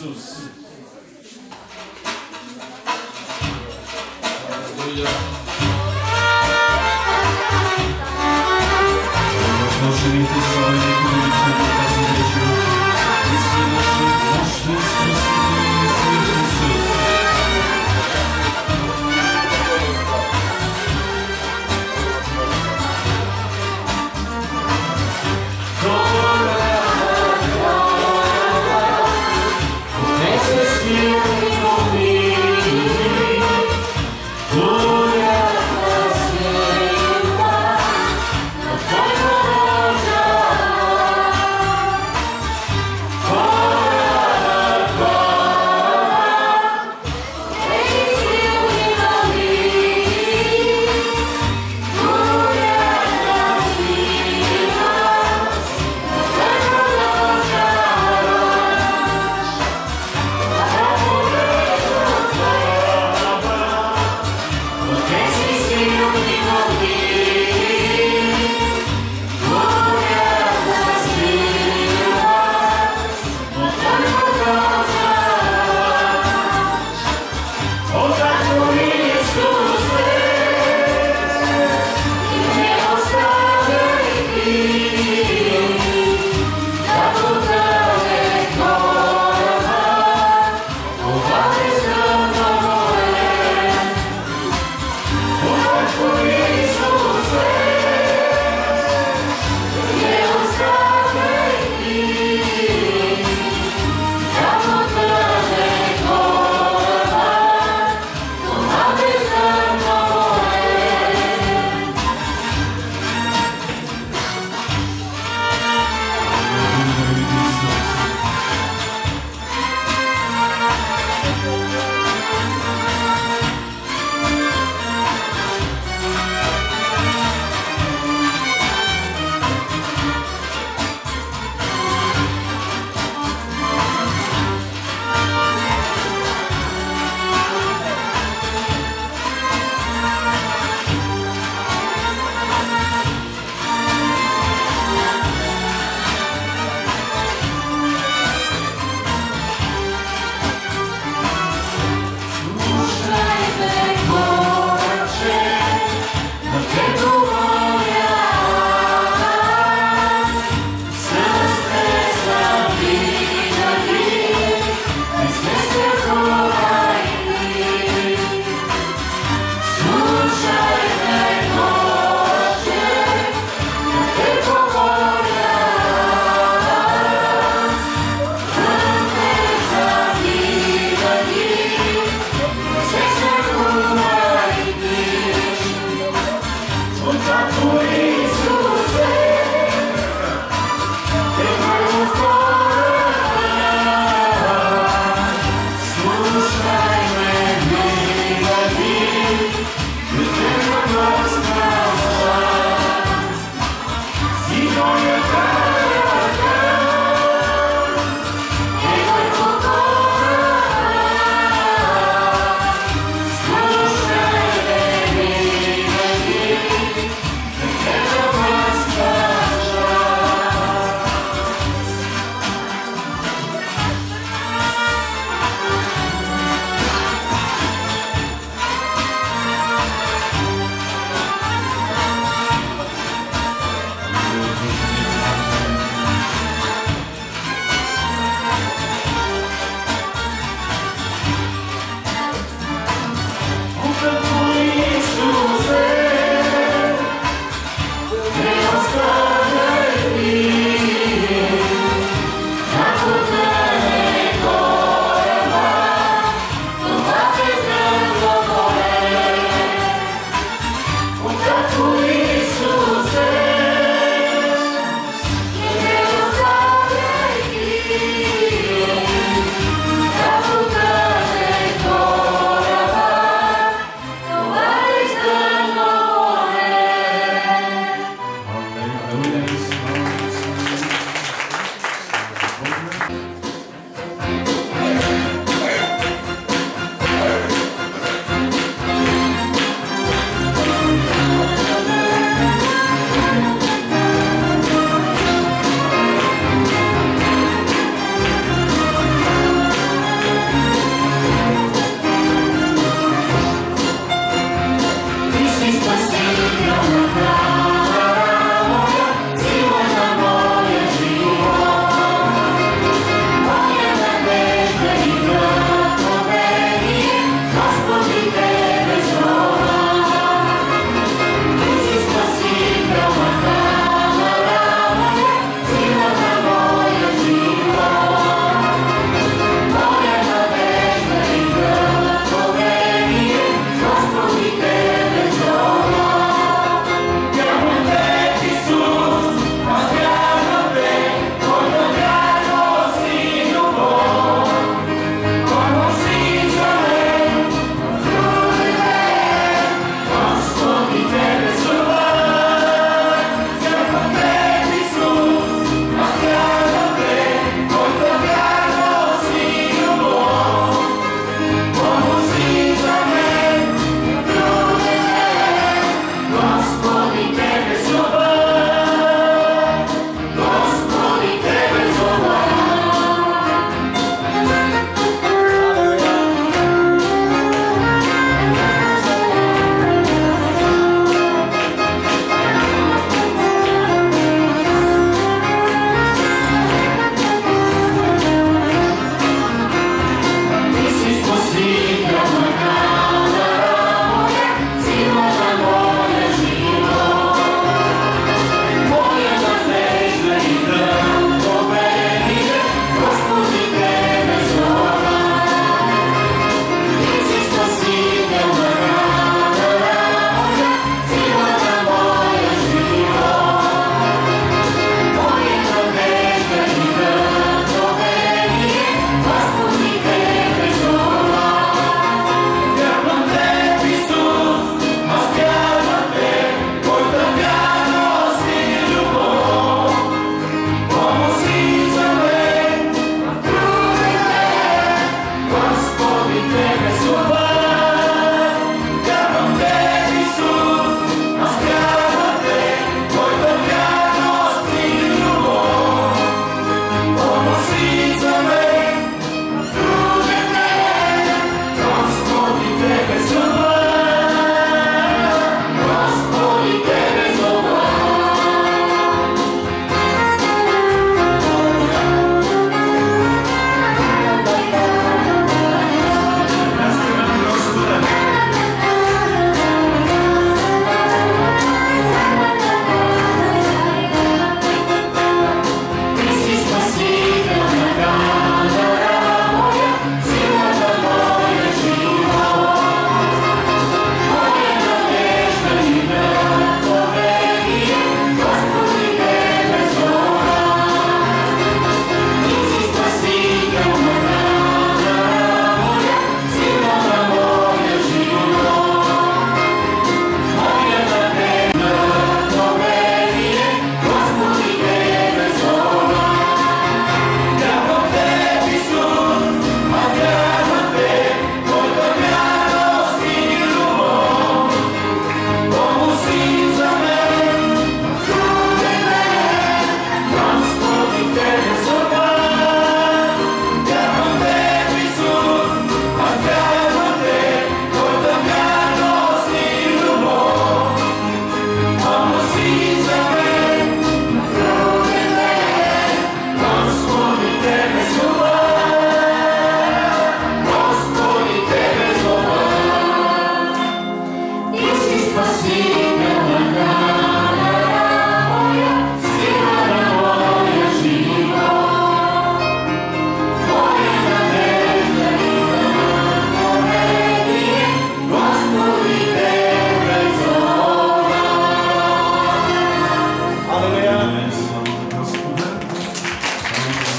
Исус. Возложените свои публични показни речи и си наши мощни спасители Исус Исус. Gloria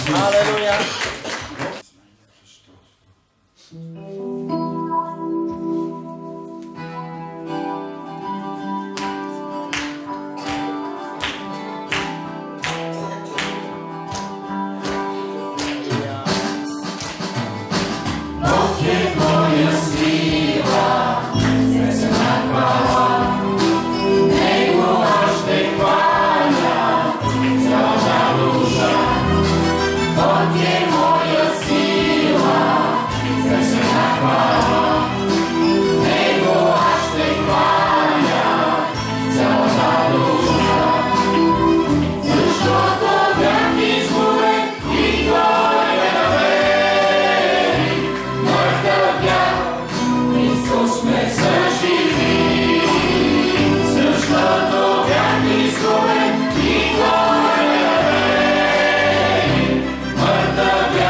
Ісус. Алелуя. Mărtă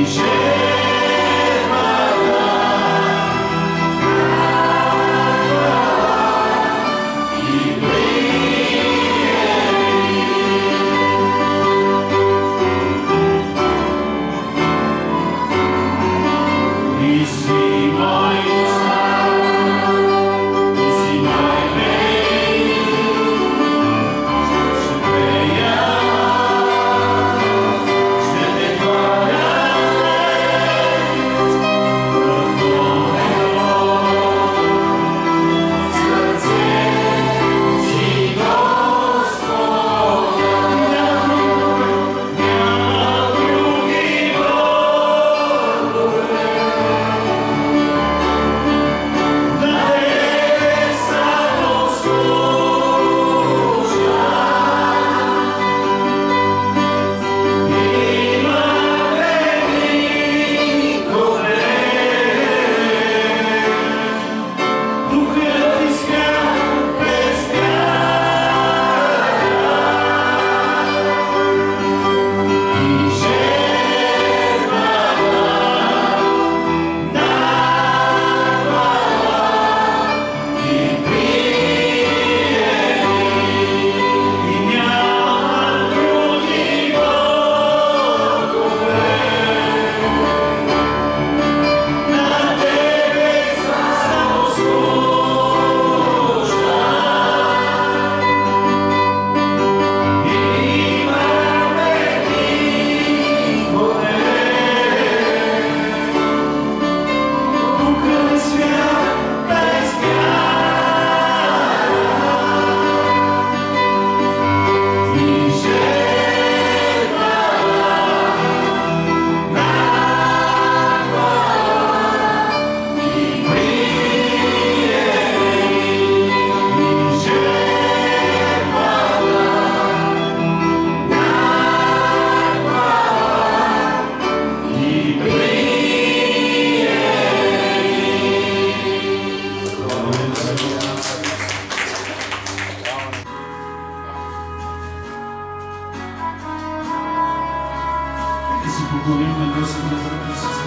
Pochwalimy Gospoda za Chrystusa.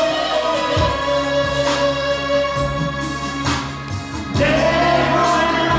Yeah.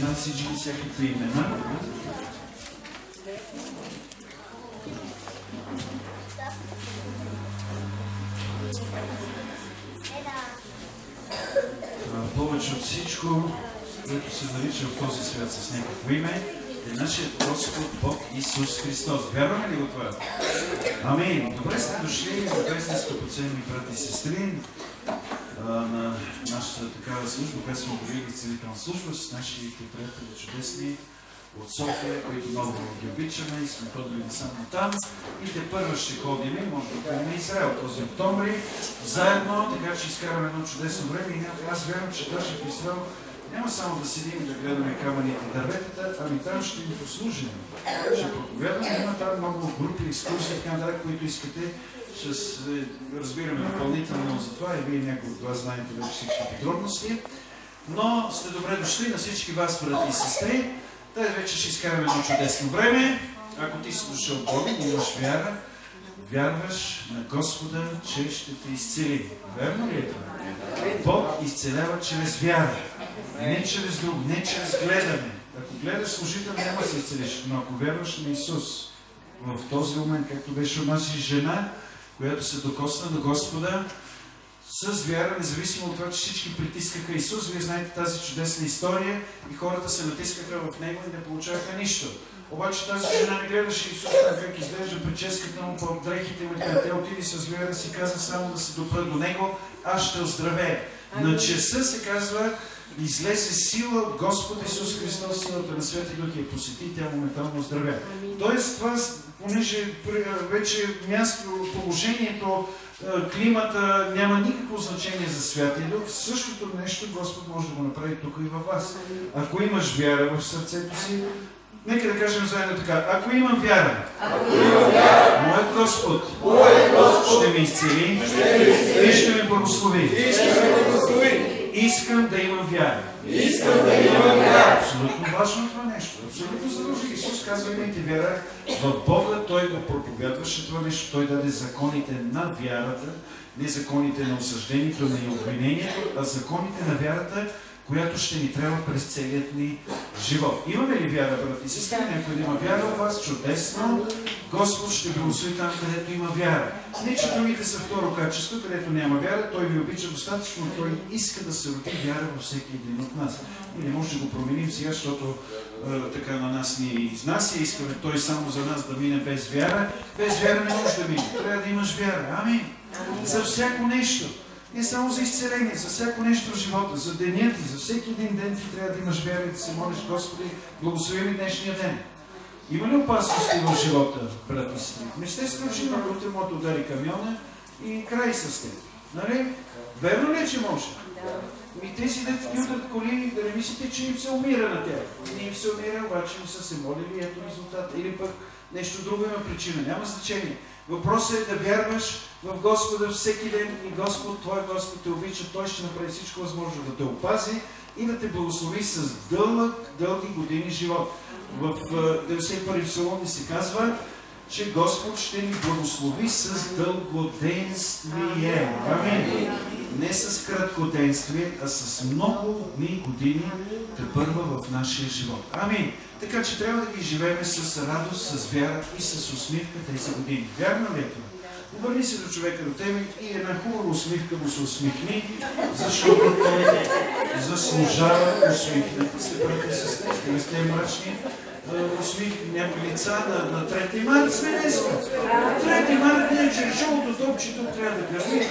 сега всички всякакви имена. Повече от всичко, което се нарича в този свят с някакво име, е нашият Господ Бог Исус Христос. Вярваме ли го това? Амин! Добре сте дошли, любезни скъпоценни брати и сестри, на нашата такава служба, която сме обявили целителна служба с нашите приятели чудесни от София, които много ги обичаме и сме ходили не само там. И те първо ще ходим, може да ходим на Израел този октомври, заедно, така че изкараме едно чудесно време и аз вярвам, че даже в Израел няма само да седим и да гледаме камъните и дърветата, ами там ще ни послужим. Ще проповядваме, има там много групи, екскурсии, така нататък, които искате. Ще разбираме допълнително за това и вие някои от вас знаете вече всички подробности. Но сте добре дошли на всички вас, брати и сестри. Тай вече ще изкараме едно чудесно време. Ако ти си дошъл Бог и имаш вяра, вярваш на Господа, че ще те изцели. Верно ли е това? Бог изцелява чрез вяра. Не чрез друг, не чрез гледане. Ако гледаш служител, няма да се изцелиш. Но ако вярваш на Исус, в този момент, както беше онази жена, която се докосна до Господа, с вяра, независимо от това, че всички притискаха Исус, вие знаете тази чудесна история и хората се натискаха в Него и не получаваха нищо. Обаче тази жена не гледаше Исус как изглежда прическата му, по дрехите му, тя отиде с вяра си каза само да се допра до Него, аз ще оздравея. На часа се казва, излезе сила от Господ Исус Христос, силата на Свети Дух я посети, тя моментално оздравя. Тоест това, понеже вече място, положението, климата няма никакво значение за Святия Дух, същото нещо Господ може да го направи тук и във вас. Ако имаш вяра в сърцето си, нека да кажем заедно така, ако имам вяра, моят Господ ще ме изцели и ще ме благослови. Искам да имам вяра. Абсолютно важно това нещо. Абсолютно задължи. Исус казва, имайте вяра в Бога. Той го проповядваше това нещо. Той даде законите на вярата, не законите на осъждението, на обвинението, а законите на вярата, която ще ни трябва през целият ни живот. Имаме ли вяра, брати и сестри? Някой да има вяра в вас? Чудесно! Господ ще благослови там, където има вяра. Не, че другите са второ качество, където няма вяра, Той ви обича достатъчно, Той иска да се роди вяра във всеки един от нас. И не може да го променим сега, защото така на нас ни изнася, искаме Той само за нас да мине без вяра. Без вяра не може да мине. Трябва да имаш вяра. Амин! За всяко нещо. Не само за изцеление, за всяко нещо в живота, за деня ти, за всеки един ден ти трябва да имаш вяра и да се молиш, Господи, благослови ми днешния ден. Има ли опасности в живота, брат и сестри? Естествено, че има, утре може да удари камиона и край с теб. Нали? Верно ли е, че може? И тези да ти ударят коли, да не мислите, че им се умира на тях. Не им се умира, обаче им са се молили, ето резултата. Или пък нещо друго има причина. Няма значение. Въпросът е да вярваш в Господа всеки ден и Господ, Твой Господ те обича, Той ще направи всичко възможно да те опази и да те благослови с дълги години живот. В 91 псалом ни се казва, че Господ ще ни благослови с дългоденствие. Амин. Не с краткоденствие, а с много дни, години тепърва в нашия живот. Амин. Така че трябва да ги живеем с радост, с вяра и с усмивка тези години. Вярно ли е това? Обърни се до човека до тебе и една хубава усмивка му се усмихни, защото той заслужава усмихнете се, брати и сестри. Не сте мрачни усмихни някои лица на 3 март сме днеска. 3 март не е, че жълто топче тук трябва да гърми,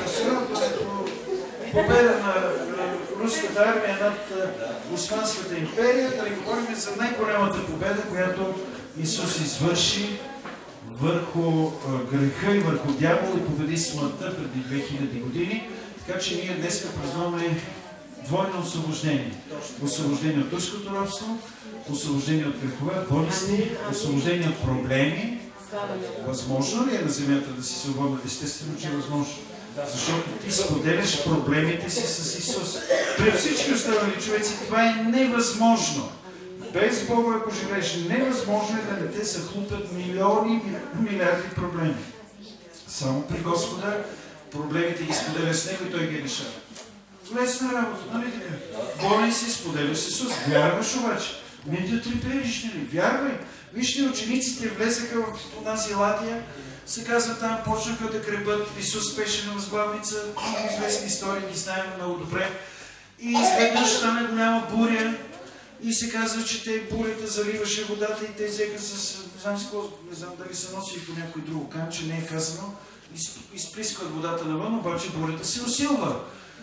победа на руската армия над Османската империя, да не говорим за най-голямата победа, която Исус извърши върху греха и върху дявола и победи смъртта преди 2000 години. Така че ние днес празнуваме двойно освобождение. Освобождение от турското робство, освобождение от грехове, болести, освобождение от проблеми. Възможно ли е на земята да си свободен? Естествено, че е възможно. Защото ти споделяш проблемите си с Исус. При всички останали човеци това е невъзможно. Без Бога, ако живееш, невъзможно е да не те захлупят милиони, милиарди проблеми. Само при Господа проблемите ги споделяш с Него и Той ги решава. Лесна работа, нали така? Болен си, споделяш с Исус. Вярваш обаче. Не да трепериш, нали? Вярвай. Вижте, учениците влезаха в тази ладия, се казва там, почнаха да гребат, Исус пеше на възглавница, много известни истории, ги знаем много добре. И изведнъж стана голяма буря и се казва, че бурята заливаше водата и те взеха с, не знам дали са носили по някой друго камче, не е казано, изплискват водата навън, обаче бурята се усилва.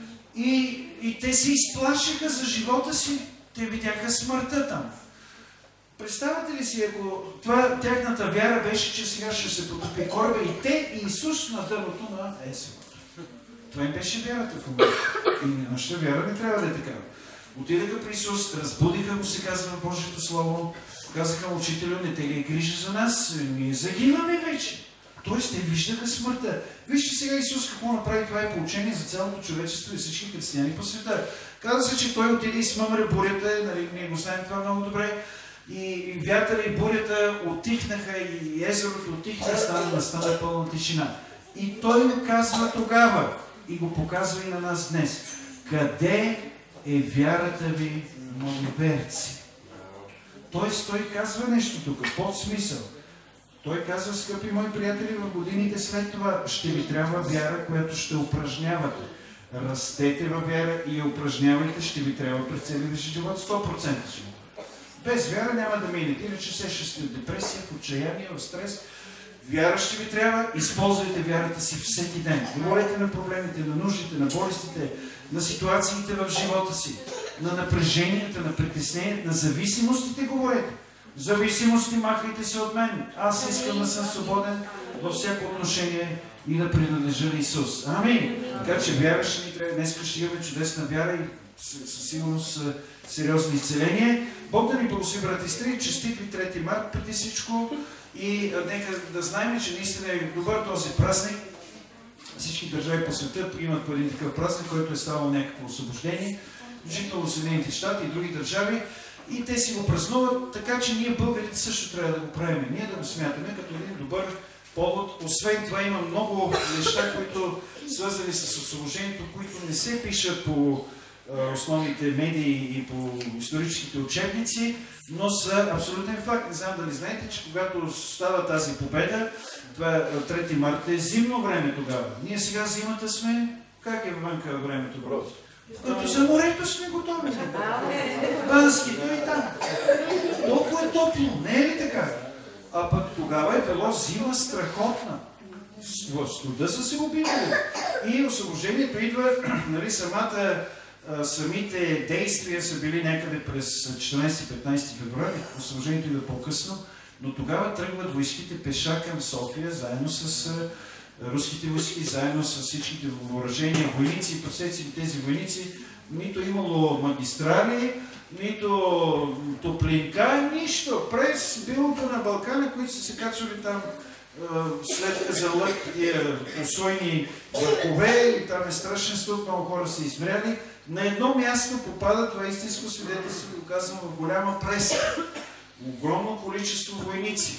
И те се изплашиха за живота си, те видяха смъртта там. Представете ли си, ако тяхната вяра беше, че сега ще се потопи кораба и те и Исус на дъното на Есева. Това им беше вярата в момента. И нашата вяра не трябва да е такава. Отидаха при Исус, разбудиха го, се казва в Божието Слово, казаха му, учителю, не те ли е грижа за нас? Ние загиваме вече. Тоест, те виждаха смъртта. Вижте сега Исус какво направи, това е поучение за цялото човечество и всички християни по света. Каза се, че той отиде и смъмре бурята, нали, ние го знаем това много добре, и вятъра и бурята отихнаха, и езерото отихна, стана пълна тишина. И той му казва тогава, и го показва и на нас днес, къде е вярата ви, маловерци? Тоест, той казва нещо тук, под смисъл. Той казва, скъпи мои приятели, в годините след това ще ви трябва вяра, която ще упражнявате. Растете във вяра и я упражнявайте, ще ви трябва през целия живот 100% живот. Без вяра няма да минете, иначе се ще сте в депресия, в отчаяние, в стрес. Вяра ще ви трябва, използвайте вярата си всеки ден. Говорете на проблемите, на нуждите, на болестите, на ситуациите в живота си, на напреженията, на притесненията, на зависимостите говорете. Зависимости, махайте се от мен. Аз искам да съм свободен във всяко отношение и да принадлежа на Исус. Амин. Така че вяра ще ни трябва. Днес ще имаме чудесна вяра и със сигурност сериозно изцеление. Бог да ни благослови, брати и сестри. Честит ви 3 март преди всичко. И нека да знаем, че наистина е добър този празник. Всички държави по света имат по един такъв празник, който е ставал някакво освобождение. Включително Съединените щати и други държави. И те си го празнуват, така че ние българите също трябва да го правим. Ние да го смятаме като един добър повод. Освен това има много неща, които свързани с освобождението, които не се пишат по основните медии и по историческите учебници, но са абсолютен факт. Не знам дали знаете, че когато става тази победа, това е 3 марта, е зимно време тогава. Ние сега зимата сме, как е вънка времето, брат? Като за морето сме готови. Банскито и там. Толкова е топло, не е ли така? А пък тогава е било зима страхотна. В студа са се убивали. И освобождението идва, нали, самите действия са били някъде през 14-15 февруари, освобождението идва по-късно, но тогава тръгват войските пеша към София, заедно с руските войски, заедно с всичките въоръжения, войници. Представете си тези войници, нито имало магистрали, нито топлинка, нищо. През билото на Балкана, които са се качвали там след Казанлък, тия усойни върхове, и там е страшен студ, много хора са измряли. На едно място попада, това истинско свидетелство, доказано в голяма преса. Огромно количество войници.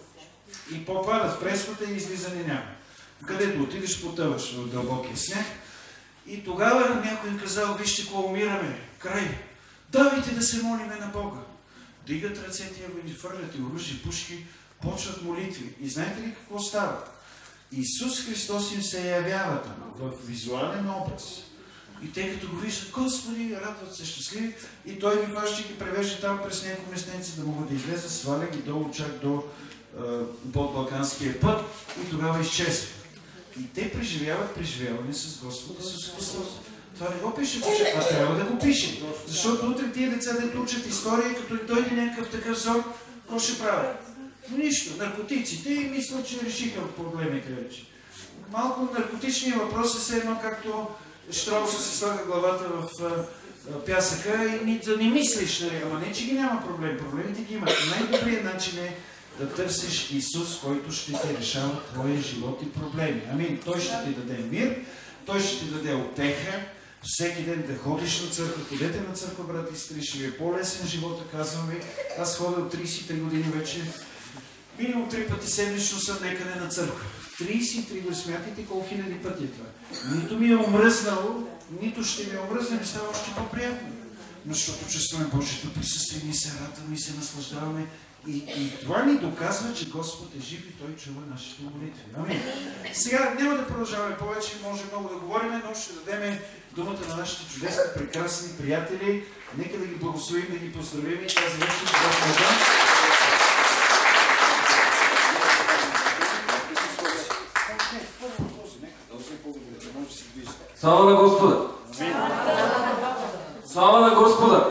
И попадат в пресвата и излизане няма. Където отидеш, потъваш в дълбокия сняг. И тогава някой им казал, вижте какво умираме, край. Давайте да се молиме на Бога. Дигат ръцете, фърлят и оръжие, пушки, почват молитви. И знаете ли какво става? Исус Христос им се явява там, в визуален образ. И те като го виждат, Господи, радват се щастливи, и той ги фаща и ги превежда там през някои местенци, да могат да излезат, сваля ги долу чак до подбалканския път и тогава изчезва. И те преживяват преживяване с Господа Исус Христос. Това не го пише, а трябва да го пише. Защото утре тия деца, дето учат история, като дойде някакъв такъв зор, какво ще правят? Нищо. Наркотиците и мислят, че решиха проблемите вече. Малко наркотичният въпрос е все едно, както Щрауса се слага главата в пясъка и да не мислиш, нали? Ама не, че ги няма проблем. Проблемите ги има. Най-добрият начин е да търсиш Исус, който ще ти решава твоя живот и проблеми. Амин. Той ще ти даде мир, Той ще ти даде утеха, всеки ден да ходиш на църква, ходете на църква, брати и сестри, ще ви е по-лесен живота, казвам ви. Аз ходя от 33 години вече, минимум 3 пъти седмично съм некъде на църква. 33 години, смятайте колко хиляди пъти е това. Нито ми е омръзнало, нито ще ми е омръзна, ми става още по-приятно. но защото чувстваме Божието присъствие, ние се радваме и се наслаждаваме. И това ни доказва, че Господ е жив и Той чува нашите молитви. Амин. Сега няма да продължаваме повече, може много да говорим, но ще дадем думата на нашите чудесни, прекрасни приятели. Нека да ги благословим, да ги поздравим и тази вечер да дам. Слава на Господа! Слава на Господа!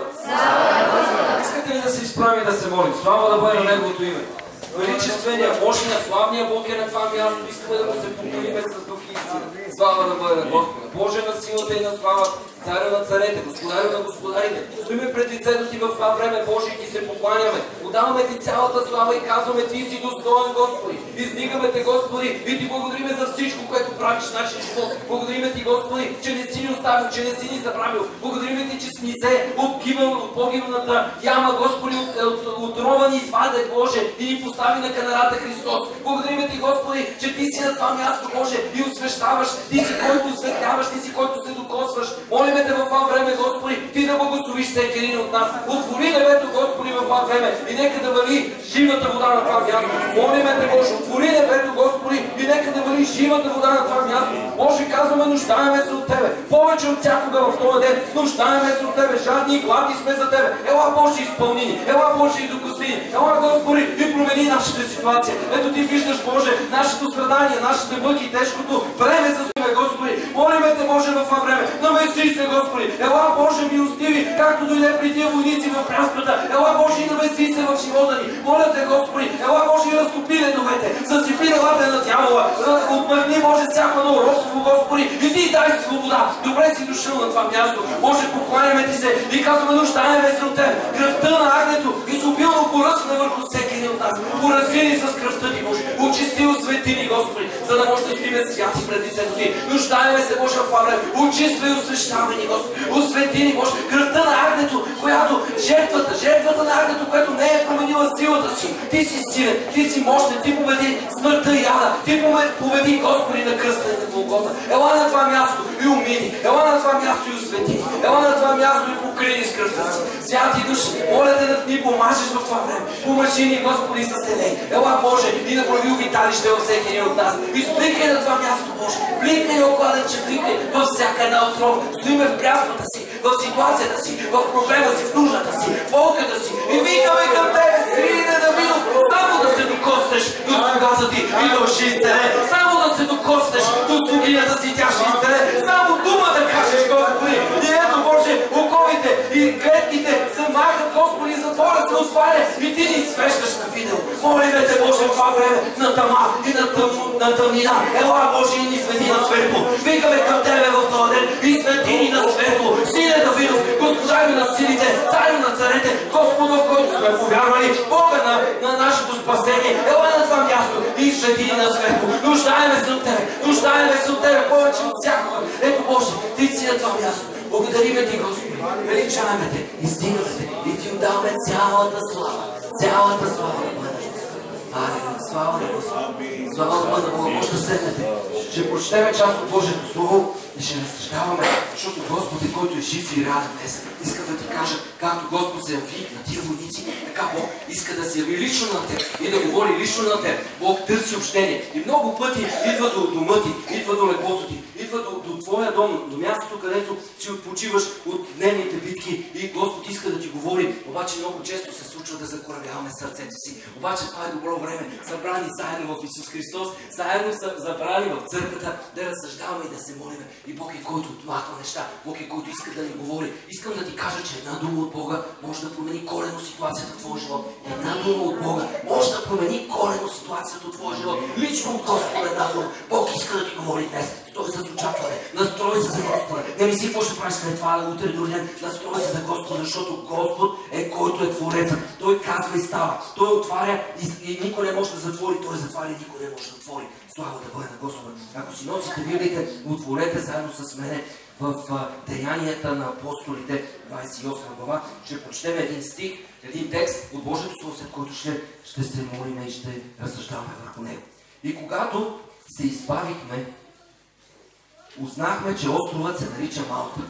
Искате ли да се изправим и да се молим? Слава да бъде на Неговото име! Величествения, мощния, славния Бог е на това място. Искаме да му се поклоним с дух и истина. Слава да бъде на Господа! Боже на силата и на слава, Царю на царете, Господарю на господарите. Стоиме пред лицето Ти в това време, Боже, и Ти се покланяме. Отдаваме Ти цялата слава и казваме: Ти си достоен, Господи. Издигаме Те, Господи, и Ти благодариме за всичко, което правиш в нашия живот. Благодариме Ти, Господи, че не си ни оставил, че не си ни забравил. Благодариме Ти, че си ни се от погибната яма, Господи, от рова ни изваде, Боже, и ни постави на канарата Христос. Благодариме Ти, Господи, че Ти си на това място, Боже, и освещаваш. Ти си, който осветляваш, Ти си, който се докосваш. Молиме Те в това време, Господи, Ти да благословиш всеки един от нас. Отвори небето, Господи, в това време и нека да вали живата вода на това място. Молиме Те, Боже, отвори небето, Господи, и нека да вали живата вода на това място. Боже, казваме, нуждаеме се от Тебе. Повече от всякога в този ден. Нуждаеме се от Тебе. Жадни и гладни сме за Тебе. Ела, Боже, изпълни ни. Ела, Боже, и докосни ни. Ела, Господи, и промени нашата ситуация. Ето Ти виждаш, Боже, нашето страдание, нашите мъки, тежкото време с Тебе, Господи. Молиме Те, Боже, в това време. Намеси се, Господи. Ела, Боже, милостиви, както дойде при тия войници в пряската. Ела, Боже, и намеси се в живота ни. Моля Те, Господи. Ела, Боже, и разтопи ледовете. Засипи делата на дявола. Отмъкни, Боже, всяко едно робство, Господи. И Ти дай свобода. Добре си дошъл на това място. Боже, покланяме Ти се и казваме: нуждаеме се от Тебе. Кръвта на агнето изобилно поръсна върху всеки един от нас. Порази ни с кръвта Ти, Боже. Очисти, освети ни, Господи, за да може да стоиме святи пред лицето Ти. Нуждаеме се, Боже, в това време. Очиствай и освещавай ни, Господи. Освети ни, Боже. Кръвта на агнето, която жертвата на агнето, която не е променила силата си. Ти си силен, Ти си мощен, Ти победи смъртта и яда. Ти победи, Господи, на кръста и на Голгота. Ела на това място и умини. Ела на това място и освети. Ела на това място и покрини с кръвта си. Святи души, моля Те да ни помажеш в това време. Помажи ни, Господи, с елей. Ела, Боже, и да прави обиталище във всеки един от нас. Изпликай на това място, Боже. Пликай, окладенче, пликай във всяка една отрова. Стоиме в пряската си, в ситуацията си, в проблема си, в нуждата си, в болката си. И викаме към Тебе, Сине Давидов, само да се докоснеш до слугата Ти и да ще изцеле. Само да се докоснеш до слугинята си, тя ще изцеле. Само дума да кажеш, Господи. И ето, Боже, оковите и клетките се махат, Господи, затвора се отваря и Ти ни свещаш на видео. Молиме Те, Боже, в това време на тъма и на тъмнина. Ела, Боже, и ни свети на светло. Викаме към Тебе в този ден и свети ни на светло. Сине Давидов, Господарю на силите, Царю на царете, Господа, в който сме повярвали, Бога на нашето спасение. Ела на това място и свети ни на светло. Нуждаеме се от Тебе. Нуждаеме се от Тебе повече от всякога. Ето, Боже, Ти си на това място. Благодариме Ти, Господи. Величаваме Те, издигаме Те и Ти отдаваме цялата слава. Цялата слава на Бъде. Слава на Господи. Слава на Бъде. Може да седнете. Ще прочетем част от Божието Слово и ще разсъждаваме, защото Господ е, който е жив и раден днес. Иска да ти кажа, както Господ се яви на тия войници, така Бог иска да се яви лично на теб и да говори лично на теб. Бог търси общение. И много пъти идва до дома ти, идва до леглото ти, идва до твоя дом, до мястото, където си отпочиваш от дневните битки и Господ иска да ти говори. Обаче много често се случва да закоравяваме сърцето си. Обаче това е добро време. Събрани заедно в Исус Христос, заедно са забрани в църквата, да разсъждаваме и да се молиме. И Бог е, който отмахва неща. Бог е, който иска да ни говори. Искам да ти кажа, че една дума от Бога може да промени коренно ситуацията в твоя живот. Една дума от Бога може да промени коренно ситуацията в твоя живот. Лично от Господа една дума. Бог иска да ти говори днес. Той е за очакване. Настрой се за Господа. Не мисли какво ще правиш след това, утре други ден. Настрой се за Господа, защото Господ е, който е Творецът. Той казва и става. Той отваря и никой не може да затвори. Той затваря и никой не може да отвори. Слава да бъде на Господа. Ако си носите Библиите, отворете заедно с мене в Деянията на апостолите, 28 глава. Ще прочетем един стих, един текст от Божието Слово, след който ще се молим и ще разсъждаваме върху него. И когато се избавихме, узнахме, че островът се нарича Малта,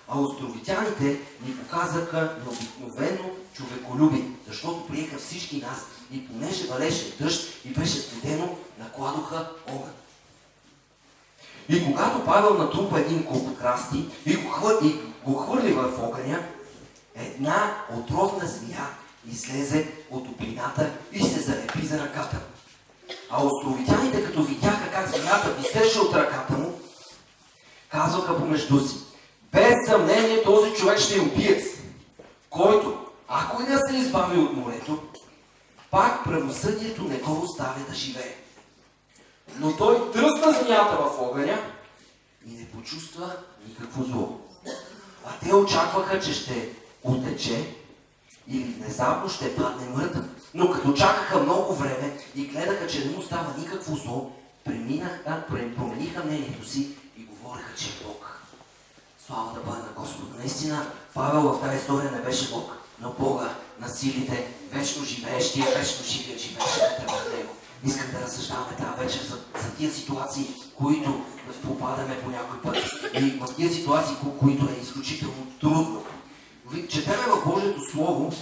А островитяните ни показаха необикновено човеколюбие, защото приеха всички нас и понеже валеше дъжд и беше студено, накладоха огън. И когато Павел натрупа един куп красти и го хвърли в огъня, една отровна змия излезе от топлината и се залепи за ръката. А островитяните, като видяха как змията висеше от ръката му, казваха помежду си: без съмнение този човек ще е убиец, който, ако и да се избави от морето, пак правосъдието не го оставя да живее. Но той тръсна змията в огъня и не почувства никакво зло. А те очакваха, че ще утече или внезапно ще падне мъртъв. Но като чакаха много време и гледаха, че не му става никакво зло, промениха мнението си и говореха, че е Бог. Слава да бъде на Господа. Наистина, Павел в тази история не беше Бог, но Бога на силите, вечно живеещия, вечно живия живееше вътре в него. Искам да разсъждаваме тази вечер за тия ситуации, които попадаме по някой път. И в тия ситуации, които е изключително трудно. Четеме в Божието Слово,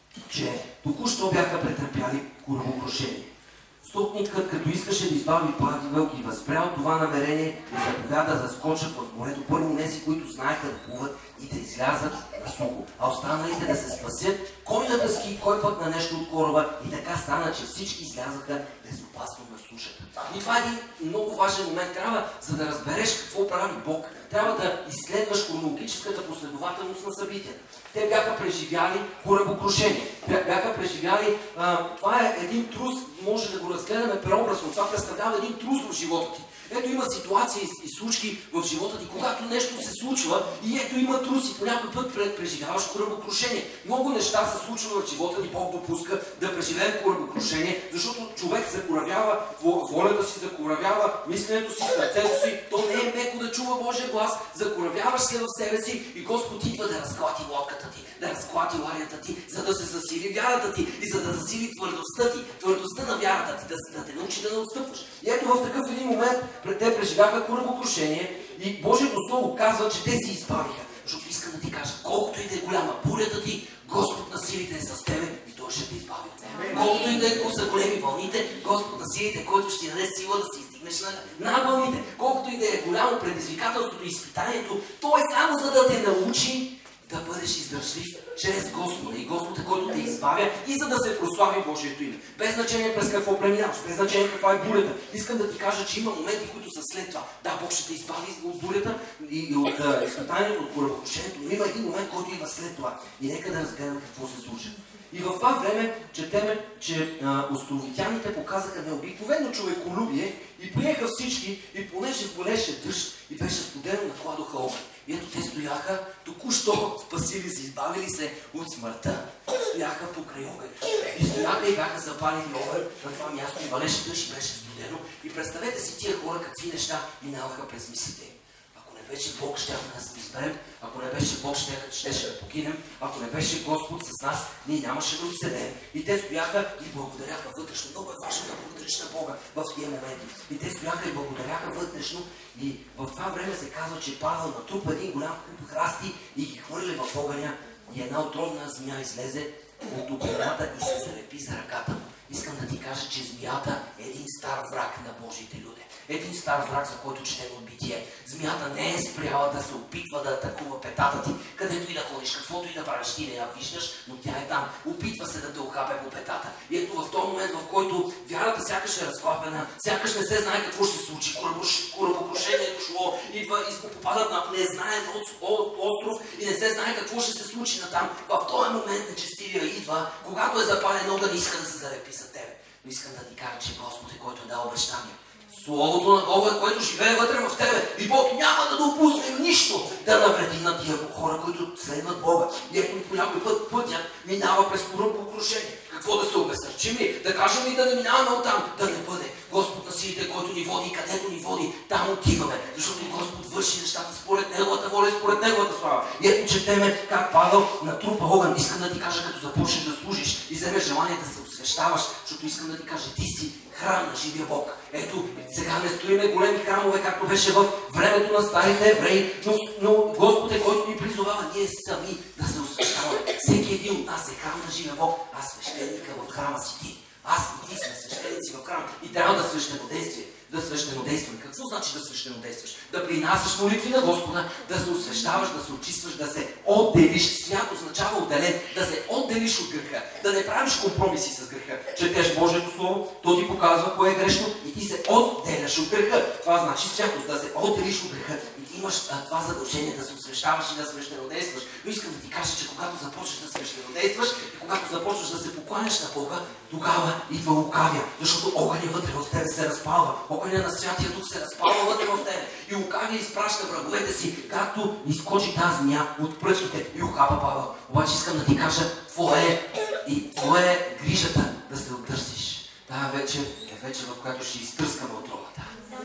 че току-що бяха претърпяли корабокрушение. Стотникът, като искаше да избави Павел, ги възпрял това намерение и заповяда да скочат в морето. Първо тези, които знаеха да плуват и да излязат на сухо, а останалите да се спасят, кой на дъски, кой път на нещо от кораба, и така стана, че всички излязаха безопасно на сушата. И това е един много важен момент. Трябва, за да разбереш какво прави Бог, трябва да изследваш хронологическата последователност на събитията. Те бяха преживяли корабокрушение. Бяха преживяли... това е един трус, може да го разгледаме преобразно. Това представлява един трус в живота ти. Ето има ситуации и случки в живота ти, когато нещо се случва и ето има труси. По някой път преживяваш корабокрушение. Много неща се случват в живота ни, Бог допуска да преживеем корабокрушение, защото човек закоравява волята си, закоравява мисленето си, сърцето си. То не е меко да чува Божия глас. Закоравяваш се в себе си и Господ идва да разклати лодката ти, да разклати ладията ти, за да се засили вярата ти и за да засили твърдостта на вярата ти, да те научи да не отстъпваш. И ето в такъв един момент те преживяха корабокрушение и Божието Слово казва, че те се избавиха. Защото искам да ти кажа, колкото и да е голяма бурята ти, Господ на силите е с тебе и Той ще те избави. Колкото и да са големи вълните, Господ на силите, който ще ти даде сила да си издигнеш на вълните. Колкото и да е голямо предизвикателството и изпитанието, то е само за да те научи да бъдеш издържлив чрез Господа. И Господ е, който те избавя и за да се прослави Божието име. Без значение през какво преминаваш, без значение каква е бурята. Искам да ти кажа, че има моменти, които са след това. Да, Бог ще те избави от бурята и от изпитанието, от корабокрушението, но има един момент, който идва след това. И нека да разгледаме какво се случва. И в това време четеме, че островитяните показаха необикновено човеколюбие и приеха всички, и понеже валеше дъжд и беше студено, накладоха огън. И ето те стояха, току-що спасили се, избавили се от смъртта, стояха покрай огън. И стояха и бяха запалили огън на това място и валеше дъжд и беше студено. И представете си тия хора какви неща минаваха през мислите. Ако не беше Бог, щяхме да се изберем. Ако не беше Бог, щеше да погинем. Ако не беше Господ с нас, ние нямаше да оцелеем. И те стояха и благодаряха вътрешно. Много е важно да благодариш на Бога в тия моменти. И те стояха и благодаряха вътрешно. И в това време се казва, че Павел натрупа един голям куп храсти и ги хвърли в огъня. И една отровна змия излезе от топлината и се залепи за ръката му. Искам да ти кажа, че змията е един стар враг на Божите люди. Един стар враг, за който четем от Битие. Змията не е спряла да се опитва да атакува петата ти, където и да ходиш, каквото и да правиш, ти не я виждаш, но тя е там. Опитва се да те охапе по петата. И ето в този момент, в който вярата сякаш е разклапена, сякаш не се знае какво ще се случи, корабокрушение е дошло, идва и попадат на незнаен остров и не се знае какво ще се случи натам. В този момент нечестивия идва, когато е запален огън, иска да се залепи за тебе. Но искам да ти кажа, че Господ е, който е дал обещания. Словото на Бога, което живее вътре в тебе. И Бог няма да допусне нищо да навреди на тия хора, които следват Бога. И ето по някой път пътя минава през корабокрушение. Какво да се обезсърчим ли? Да кажем ли да не минаваме оттам? Да не бъде. Господ на силите, който ни води, където ни води, там отиваме. Защото Господ върши нещата според Неговата воля и според Неговата слава. И ето четеме как Павел натрупа огън. Искам да ти кажа, като започнеш да служиш и вземеш желание да се освещаваш, защото искам да ти кажа, ти си храм на живия Бог. Ето, сега не строиме големи храмове, както беше в времето на старите евреи, но Господ е, който ни призовава ние сами да се освещаваме. Всеки един от нас е храм на живия Бог, а свещеника в храма си ти. Аз и ти сме свещеници в храм и трябва да свещенодействаме. Какво значи да свещенодействаш? Да принасяш молитви на Господа, да се освещаваш, да се очистваш, да се отделиш. Свят означава отделен, да се отделиш от греха, да не правиш компромиси с греха. Четеш Божието Слово, то ти показва кое е грешно и ти се отделяш от греха. Това значи святост, да се отделиш от греха. И ти имаш това задължение да се освещаваш и да свещенодействаш. Но искам да ти кажа, че когато започнеш да свещенодействаш и когато започнеш да се покланяш на Бога, тогава идва лукавия, защото огъня вътре в тебе се разпалва. Огъня на Святия Дух се разпалва вътре в тебе. И лукавия изпраща враговете си, както изкочи тази змия от пръчките и ухапа Павел. Обаче искам да ти кажа, твоя е грижата да се отърсиш. Тая вечер е вечер, в която ще изтръскаме отровата.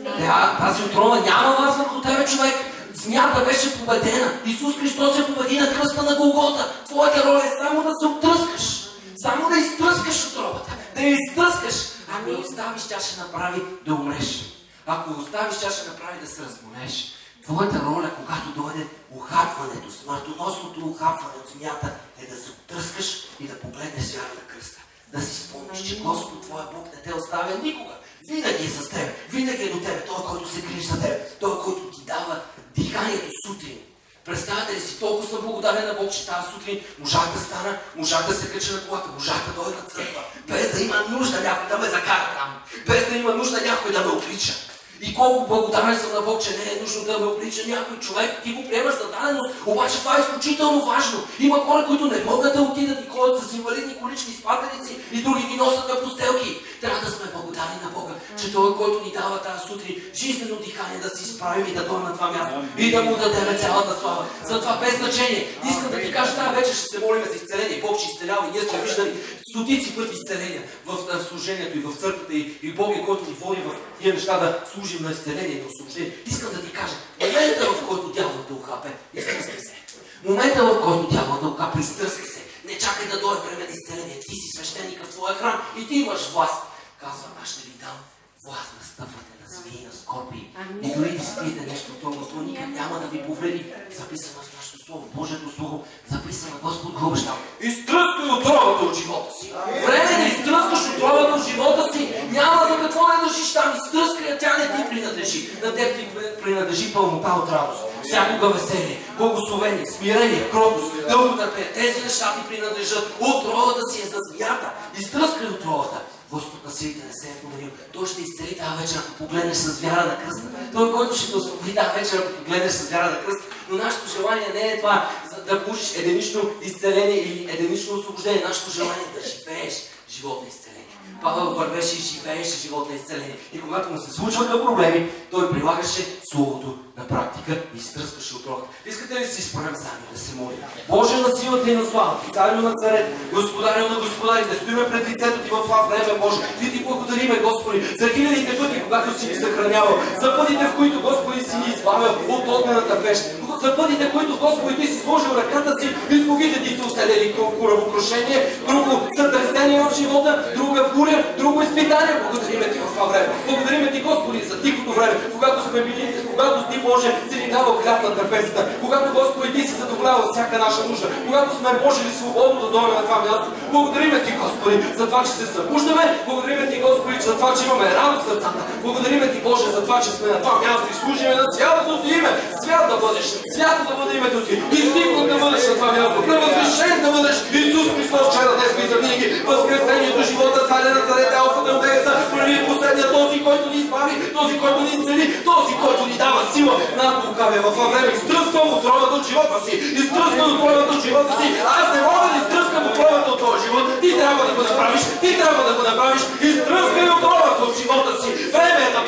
Тази отрова няма вас върху тебе, човек. Змията беше победена. Исус Христос се победи на кръста на Голгота. Твоята роля е само да се оттръскаш. Само да изтръскаш отровата. Да я изтръскаш. Ако я оставиш, тя ще направи да умреш. Ако я оставиш, тя ще направи да се разболеш. Твоята роля, когато дойде ухапването, смъртоносното ухапване от змията, е да се оттръскаш и да погледнеш вяра на кръста. Да си спомниш, че Господ, твоя Бог, не те оставя никога. Винаги е с теб. Винаги е до тебе. Той, който се грижи за теб. Той, който ти дава диханието сутрин. Представете ли си, толкова съм благодарен на Бог, че тази сутрин можах да стана, можах да се кача на колата, можах да дойда на църква, без да има нужда някой да ме закара там, без да има нужда някой да ме оплича. И колко благодарен съм на Бог, че не е нужно да ме оплича някой човек, ти го приемаш за даденост, обаче това е изключително важно. Има хора, които не могат да отидат и ходят с инвалидни колички, спаданици и други ги носят на постелки. Трябва да сме благодарни на Бога, че Той, който ни дава тази сутрин жизнено дихание, да се изправим и да дойдем на това място и да му дадем цялата слава. Затова без значение. Искам да ти кажа, тази вечер ще се молим за изцеление. Бог ще изцелява и ние сме виждали стотици пъти изцеления в служението и в църквата и Бог е, който ни води в тия неща да служим на изцеление и на освобождение. Искам да ти кажа, момента, в който дявол те ухапе, изтръскай се. Момента, в който дявол те ухапе, изтръскай се. Не чакай да дойде време на изцеление. Ти си свещеника в твоя храм и ти имаш власт. Казвам, аз ще ви дам власт да стъпвате на змии, на скорпии. И дори да спиете нещо от това, то никак няма да ви повреди. Записано в нашето Слово, Божието Слово, записано Господ го обещава. Изтръскай отровата от живота си. Време да изтръскаш отровата от живота си. Няма за какво не държиш там. Изтръскай, тя не ти принадлежи. На теб ти принадлежи пълнота от радост. Всякога веселие, благословение, смирение, кротост, дълготърпение. Тези неща ти принадлежат. Отровата си е за змията. Изтръскай отровата. Господ на силите не се е променил. Той ще изцели тази вечер, ако погледнеш с вяра на кръста. Той, който ще те освободи тази вечер, ако погледнеш с вяра на кръста. Но нашето желание не е това да получиш единично изцеление или единично освобождение. Нашето желание е да живееш живот на изцеление. Павел вървеше и живееше живот на изцеление. И когато му се случваха проблеми, той прилагаше Словото на практика и изтръскаше отровата. Искате ли да си изправим сами да се молим? Боже на силата и на слава, Царю на царете, Господарю на господарите, стоиме пред лицето ти в това време, Боже. Ти ти благодариме, Господи, за хилядите пъти, когато си ни съхранявал, за пътите, в които, Господи, си ни избавил от огнената пещ, за пътите, в които, Господи, ти си сложил ръката си и слугите ти са оселили корабокрушение, друго сътресение в живота, друга буря, друго изпитание. Благодариме ти в това време. Благодариме ти, Господи, за тихото време, когато сме били, когато ти, Боже, си ни давал хляб на трапезата, когато, Господи, ти си задоволявал всяка наша нужда, когато сме можели свободно да дойдем на това място. Благодариме ти, Господи, за това, че се събуждаме. Благодариме ти, Господи, за това, че имаме радост в сърцата. Благодариме ти, Боже, за това, че сме на това място и служиме на цялото ти име. Свят да бъдеш, свято да бъде името ти. Издигнат да бъдеш на това място. Превъзвишен да бъдеш. Исус Христос, вчера, днес и за винаги. Възкресението, живота, царя на царете, алфата и омегата. Първи последния, този, който ни избави, този, който ни изцели, този, който ни дава сила над лукавия в време. Изтръсквам отровата от живота си. Изтръсквам отровата от живота си. Аз не мога да изтръскам отровата от този живот. Ти трябва да го направиш. Ти трябва да го направиш. Изтръскай отровата от живота си. Време е да падат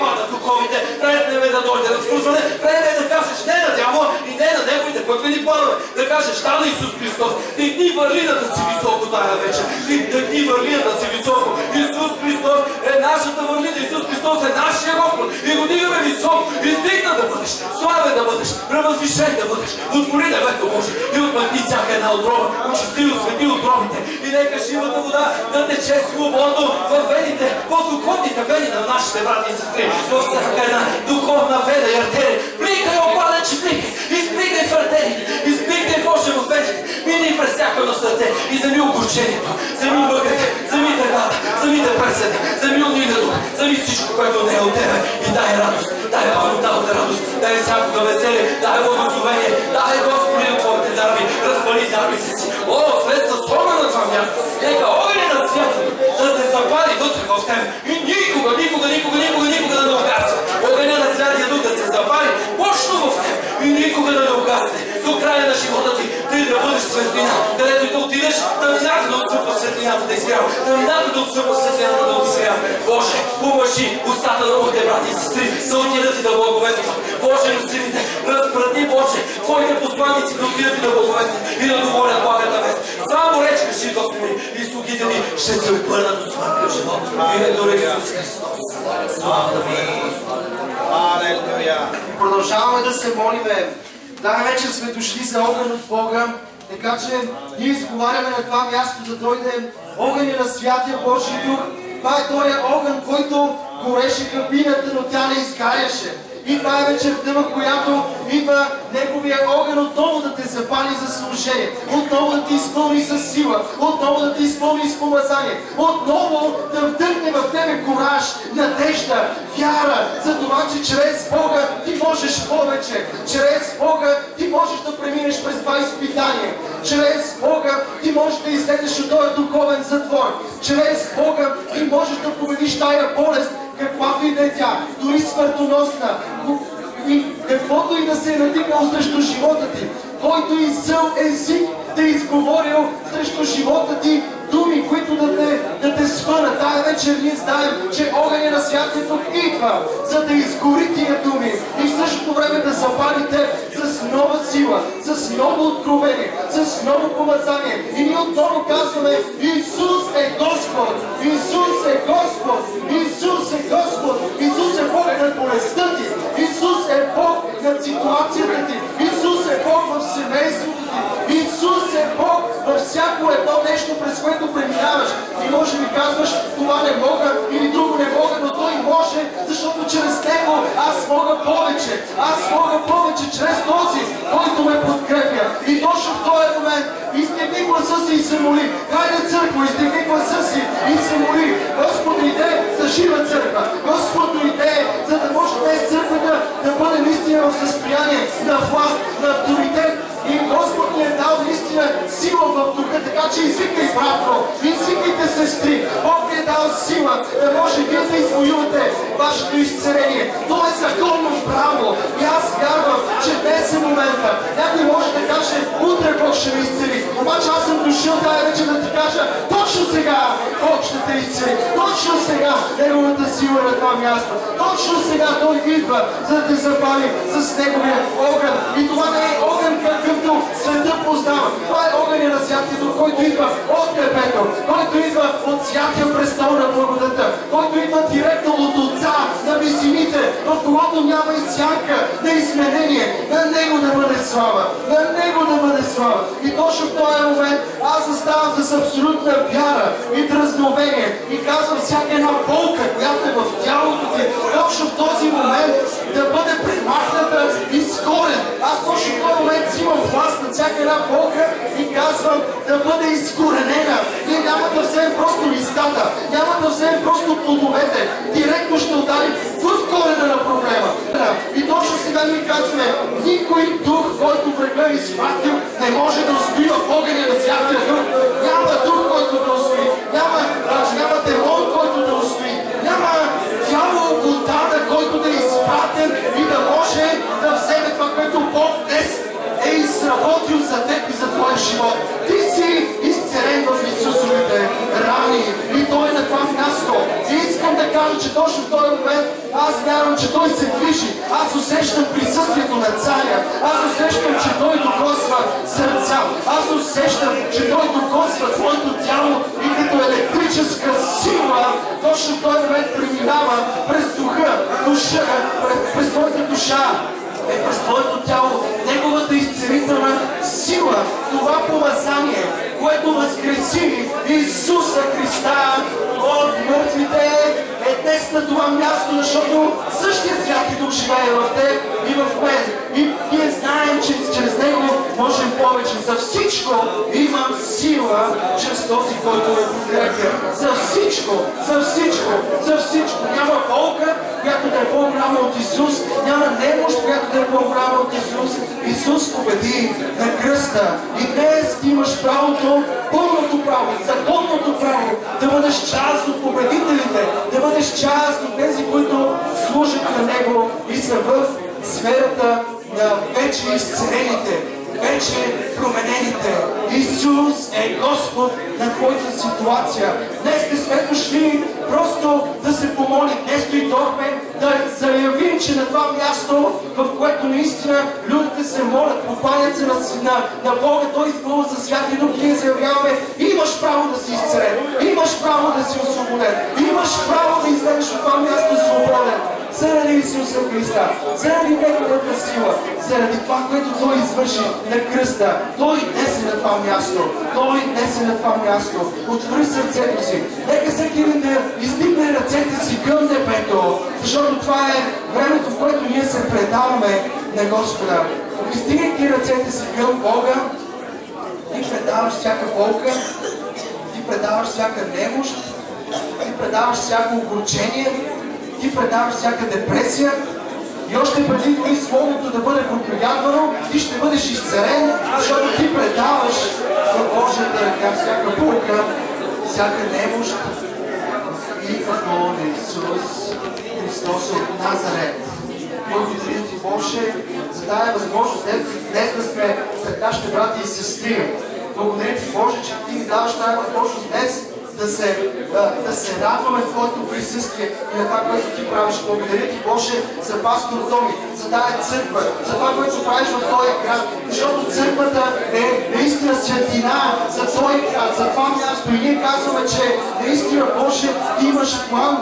оковите, време да дойде разкръзване, време да кажеш не на дявола и не на неговите пътвени планове, да кажеш да на Исус Христос, дигни върлината си високо тая вечер, дигни върлината си високо. Исус Христос е нашата върлина, Исус Христос е нашия Господ и го дигаме високо, издигна да бъдеш, славен да бъдеш, превъзвишен да бъдеш, отвори небето Боже и отмъкни всяка една отрова, очисти и освети отровите и нека живата вода да тече свободно в вените, в духовните вени на нашите брати и сестри, във всяка една духовна вена и артерия. Пликай, опадъчи, пликай, изпликай в артериите, изпликай Боже в вените, мини през всяко едно сърце и вземи огорчението, вземи мъката, вземи тъгата, вземи депресията, вземи унилието, вземи всичко, което не е от тебе и дай радост, дай пълнота от радост, дай всякога веселие, дай благословение, дай Господи на Твоите дарби, разпали дарбите си. О, след с огън на това място, нека огъня на свята да се запали вътре в тебе и никога да не угасне. Огъня на Святия Дух да се запали мощно в тебе и никога да не угасне. До края на живота ти да бъдеш светлина, където и да отидеш, тъмнината да отсъпва светлината да изгрява, тъмнината да отсъпва светлината да изгрява. Боже, помъжи устата на моите брати и сестри да отидат и да благовестват. Боже, силите, разпрати Боже, Твоите посланици да отидат и да благовестват и да говорят благата вест. Само реч кажи, Господи, и слугите ни ще се обърнат от смъртния живот. Името на Исус Христос. Слава да бъде. Алелуя! Продължаваме да се молиме. Тази вечер сме дошли за огън от Бога, така че ние изговаряме на това място да дойде огъня на Святия Божий Дух. Това е този огън, който гореше кабината, но тя не изгаряше. И това е вечерта, в която идва Неговия огън отново да те запали за служение, отново да ти изпълни с сила, отново да ти изпълни с помазание, отново да вдъхне в тебе кураж, надежда, вяра, за това, че чрез Бога ти можеш повече, чрез Бога ти можеш да преминеш през това изпитание, чрез Бога ти можеш да излезеш от този духовен затвор, чрез Бога ти можеш да победиш тая болест, каквато и да е тя, дори смъртоносна, и каквото и да се е натикало срещу живота ти, който и зъл език да е изговорил срещу живота ти думи, които да те спънат. Тая вечер ние знаем, че огъня на Святия Дух идва, за да изгори тия думи и в същото време да запали те с нова сила, с ново откровение, с ново помазание. И ние отново казваме: Исус е Господ! Исус е Господ! Исус е Господ! Исус е Бог над болестта ти! Исус е Бог над ситуацията ти! Исус е Бог в семейството ти! Исус е Бог във всяко едно нещо, през което преминаваш. И може би казваш: това не мога или друго не мога, но Той може, защото чрез Него аз мога повече. Аз мога повече чрез този, който ме подкрепя. И точно в този момент изтегни гласа си и се моли. Хайде, църква, изтегни гласа си и се моли. Господ дойде за жива църква. Господ дойде, за да може тези църквата да бъде наистина в състояние на власт, на авторитет. И Господ ни е дал наистина сила в духа, така че извикай, братко, извикайте сестри. Бог ни е дал сила, да може вие да извоювате вашето изцеление. То е законно право. И аз вярвам, че днес е момента. Някой може да каже: утре Бог ще ме изцели. Обаче аз съм дошъл тази вечер да ти кажа: точно сега Бог ще те изцели. Точно сега Неговата сила е на това място. Точно сега Той идва, за да те запали с Неговия огън. И това не е огън, какъвто света познава. Това е огъня на Святия Дух, който идва от небето, който идва от Святия престол на благодата, който идва директно от Отца на висините, в когото няма и сянка на изменение. На Него да бъде слава! На Него да бъде слава! И точно в този момент аз заставам с абсолютна вяра и дразновение и казвам: всяка една болка, която е в тялото ти, точно в този момент да бъде премахната и скорен. Аз точно в този момент взимам власт над всяка една болка и казвам да бъде изкоренена. Ние няма да вземем просто листата, няма да вземем просто плодовете. Директно ще ударим в корена на проблема. И точно сега ние казваме: никой дух, който врага е изпратил, не може да устои в огъня на Святия Дух. Няма дух, който да устои. Няма демон, който да устои. Няма дявол от ада, който да е изпратен и да може да вземе това, което Бог днес е изработил за теб и за твоя живот. Ти си изцелен в Исусовите рани и Той е на това място. И искам да кажа, че точно в този момент аз вярвам, че че Той се движи. Аз усещам присъствието на Царя. Аз усещам, че Той докосва сърца. Аз усещам, че Той докосва твоето тяло и като електрическа сила точно в този момент преминава през духа, през твоята душа, през твоето тяло. Неговата изцелителна сила, това помазание, което възкреси Исуса Христа от мъртвите, е днес на това място, защото същия Святи Дух живее в теб и в мен. И ние знаем, че чрез Него можем повече. За всичко имам сила чрез този, който ме подкрепя. За всичко, за всичко, за всичко. Няма болка, която да е по-голяма от Исус. Няма немощ, която да е по-голяма от Исус. Исус победи на кръста. И днес ти имаш правото, пълното право, законното право да бъдеш част от победителите, да бъдеш част от тези, които служат на Него и са в сферата на вече изцелените, вече променените. Исус е Господ на твоята ситуация. Днес не сме дошли просто да се помолим. Днес дойдохме да заявим, че на това място, в което наистина людите се молят, покланят се на Бога, Той изпълва със Святи Дух, ние заявяваме: имаш право да си изцелен, имаш право да си освободен, имаш право да излезеш от това място свободен. Заради Исуса Христа, заради Неговата сила, заради това, което Той извърши на кръста. Той днес е на това място. Той днес е на това място. Отвори сърцето си. Нека всеки един да издигне ръцете си към небето, защото това е времето, в което ние се предаваме на Господа. Издигайки ръцете си към Бога, ти предаваш всяка болка, ти предаваш всяка немощ, ти предаваш всяко огорчение, ти предаваш всяка депресия и още преди дори Словото да бъде проповядвано, ти ще бъдеш изцелен, защото ти предаваш в Божията ръка всяка болка, всяка немощ и като на Исус Христос от Назарет. Благодаря ти, Боже, за тази възможност днес да сме пред нашите брати и сестри. Благодаря ти, Боже, че ти ми даваш тази възможност днес да се радваме в Твоето присъствие и на това, което Ти правиш. Благодаря Ти, Боже, за пастор Томи, за тази църква, за това, което правиш в този град, защото църквата е наистина светлина за този град, за това място. И ние казваме, че наистина, Боже, Ти имаш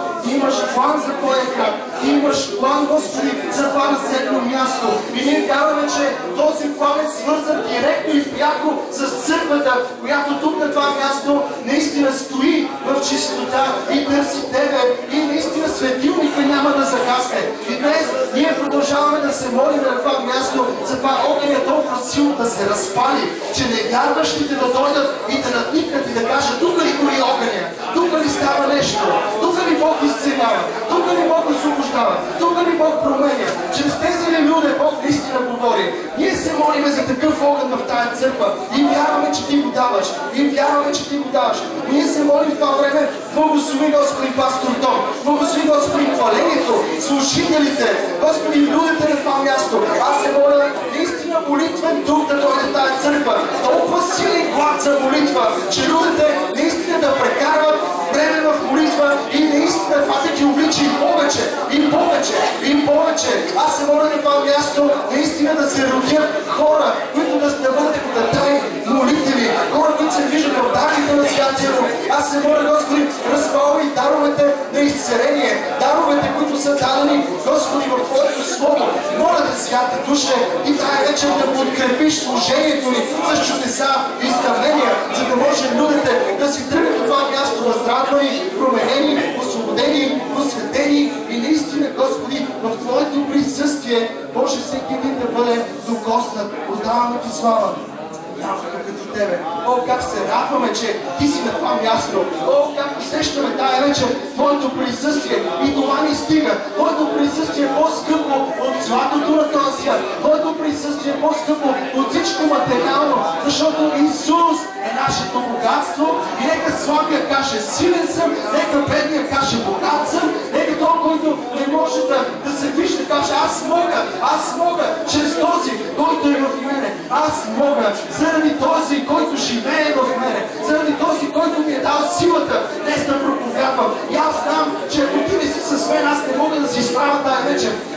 план за този град. Ти имаш план, Господи, за това населено място. И ние вярваме, че този план е свързан директно и пряко с църквата, която тук на това място наистина стои в чистота и търси Тебе. И наистина светилника няма да загасне. И днес ние продължаваме да се молим на това място, за това огъня толкова силно да се разпали, че невярващите да дойдат и да надникнат и да кажат: тук ли гори огъня? Тук ли става нещо? Тук ли Бог изцелява? Тук ли Бог освобождава? Тук ли Бог променя? Чрез тези ли люди Бог наистина говори? Ние се молиме за такъв огън в тази църква и вярваме, че Ти го даваш. И вярваме, че Ти го даваш. Ние се молим в това време: благослови, Господи, пастор Том, благослови, Господи, хвалението, служителите, Господи, людите на това място. Аз се моля наистина молитвен дух да дойде в тази църква. Толкова силен глад за молитва, че людите наистина да прекарват време в молитва и наистина това да ги облича и повече, и повече, и повече. Аз се моля на това място наистина да се родят хора, които да бъдат податаи молители, хора, които се виждат в дарите на Святия Дух. Аз се моля, Господи, разпалвай даровете на изцеление, даровете, които са дадени, Господи, в Твоето Слово. Моля Те, Свята Душе, и тази вечер да подкрепиш служението ни с чудеса и изпълнения, за да може людите да си тръгнат от това място възрадвани, променени, освободени, посветени и наистина, Господи, в Твоето присъствие може всеки един да бъде докоснат. Отдаваме Ти слава. Няма като Тебе. О, как се радваме, че Ти си на това място. О, как усещаме тая вечер Твоето присъствие. И това ни стига. Твоето присъствие е по-скъпо от златото на този свят. Твоето присъствие е по-скъпо от всичко материално, защото Исус е нашето богатство. И нека слабия каже: силен съм, нека бедния каже: богат съм, нека той, който не може да се вижда, каже: аз мога, чрез този, който е в мене. Аз мога, заради този, който живее в мене, заради този, който ми е дал силата днес да проповядвам. И аз знам, че ако Ти не си с мен, аз не мога да си справя тази вечер.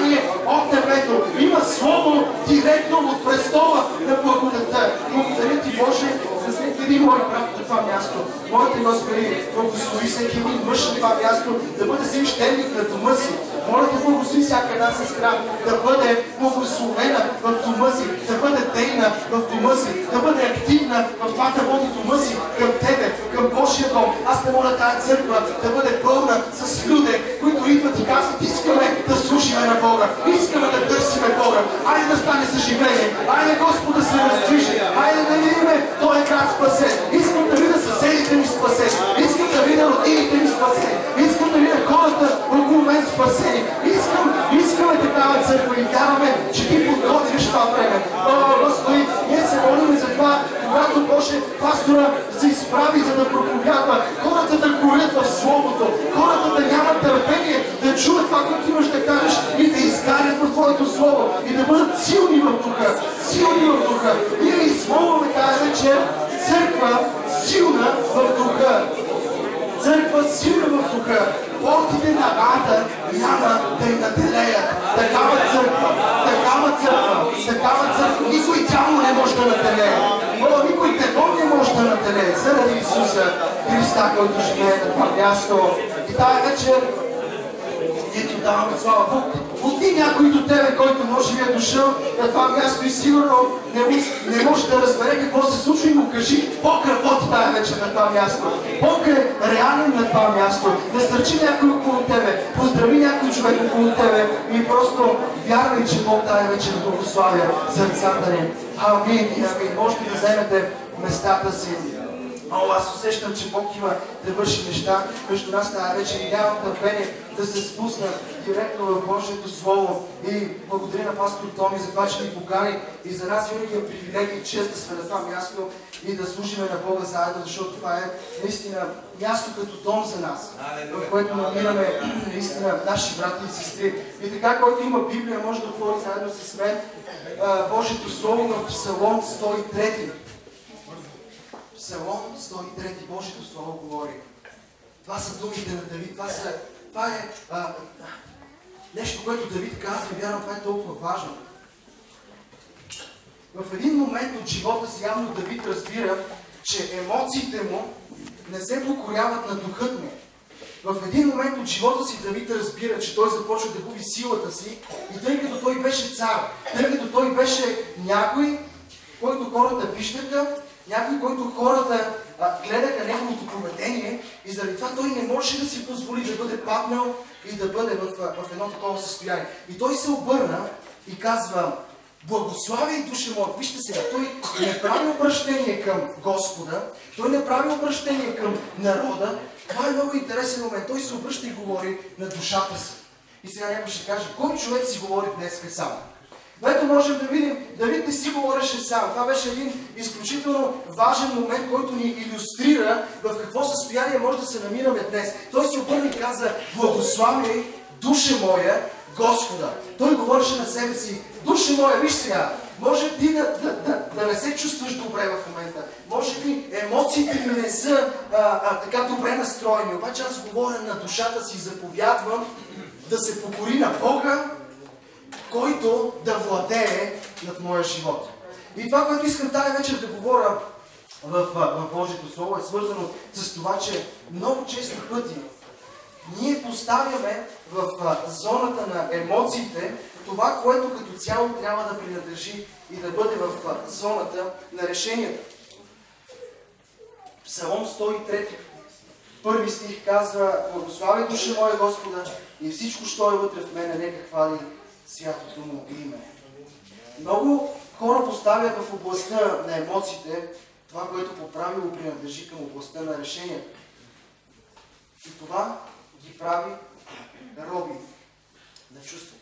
послание от небето. Има слово директно от престола на благодата. Благодаря ти, Боже, за всеки един мой брат на това място. Моля те, Господи, благослови всеки един мъж на това място да бъде свещеник на дома си. Моля те, благослови всяка една сестра да бъде благословена в дома си, да бъде дейна в дома си, да бъде активна в това да води дома си към Тебе, към Божия дом. Аз те моля тази църква да бъде пълна с люди, които идват и казват: искаме да служиме на Бога, искаме да търсиме Бога. Айде да стане съживление, айде Господ да се раздвижи, айде да видим този град спасен. Искам да видя съседите ми спасени, искам да видя родините ми спасени, искам да видя хората около мен спасени. Искаме такава църква и вярваме, че ти подготвиш това време. О, Господи, ние се молим за това, когато Боже пастора се изправи, за да проповядва, хората да горят в Словото, хората да нямат търпение, да чуят това, което имаш да кажеш и да изгарят в Твоето Слово и да бъдат силни в духа, силни в духа. Ние измолваме тази вечер църква силна в духа. Църква силна в духа. Портите на ада няма да й наделеят. Такава църква, никой тяло не може да наделее. Никой демон не може да наделее. Заради Исуса Христа, който живее на това място. И тази вечер ние ти даваме слава Бог. Отди някой до тебе, който може би е дошъл на това място и сигурно не може да разбере какво се случва, и му кажи: Бог работи тази вечер на това място. Бог е реален на това място. Насърчи някой около тебе, поздрави някой човек около тебе и просто вярвай, че Бог тази вечер благославя сърцата ни. Амин и амин. Можете да вземете местата си. Аз усещам, че Бог има да върши неща между нас тази вечер и нямам търпение да се спусна директно в Божието Слово. И благодаря на пастор Томи за това, че ни покани, и за нас винаги е привилегия и чест да сме на това място и да служиме на Бога заедно, защото това е наистина място като дом за нас, в което намираме наистина наши брати и сестри. И така, който има Библия, може да отвори заедно с мен Божието Слово в Псалом 103. Псалом 103, Божието Слово говори. Това са думите на Давид. Това е нещо, което Давид казва, и вярвам, това е толкова важно. В един момент от живота си явно Давид разбира, че емоциите му не се покоряват на духът му. В един момент от живота си Давид разбира, че той започва да губи силата си, и тъй като той беше цар, тъй като той беше някой, който хората виждаха, някой, който хората гледаха неговото поведение, и заради това той не можеше да си позволи да бъде паднал и да бъде в едно такова състояние. И той се обърна и казва: благославяй, душа моя. Вижте сега, той не прави обращение към Господа, той не прави обращение към народа. Това е много интересен момент. Той се обръща и говори на душата си. И сега някой ще каже: кой човек си говори днес сам? Ето можем да видим, Давид не си говореше сам. Това беше един изключително важен момент, който ни илюстрира в какво състояние може да се намираме днес. Той си обърна и каза: благославяй, душа моя, Господа. Той говореше на себе си: душа моя, виж сега, може ти да не се чувстваш добре в момента. Може би емоциите ми не са така добре настроени. Обаче аз говоря на душата си и заповядвам да се покори на Бога, който да владее над моя живот. И това, което искам тази вечер да говоря в Божието Слово, е свързано с това, че много често пъти ние поставяме в зоната на емоциите това, което като цяло трябва да принадлежи и да бъде в зоната на решенията. Псалом 103, първи стих казва: благославяй, душа моя, Господа, и всичко, що е вътре в мене, нека хвали святото му име. Много хора поставят в областта на емоциите това, което по правило принадлежи към областта на решенията. И това ги прави роби на чувството.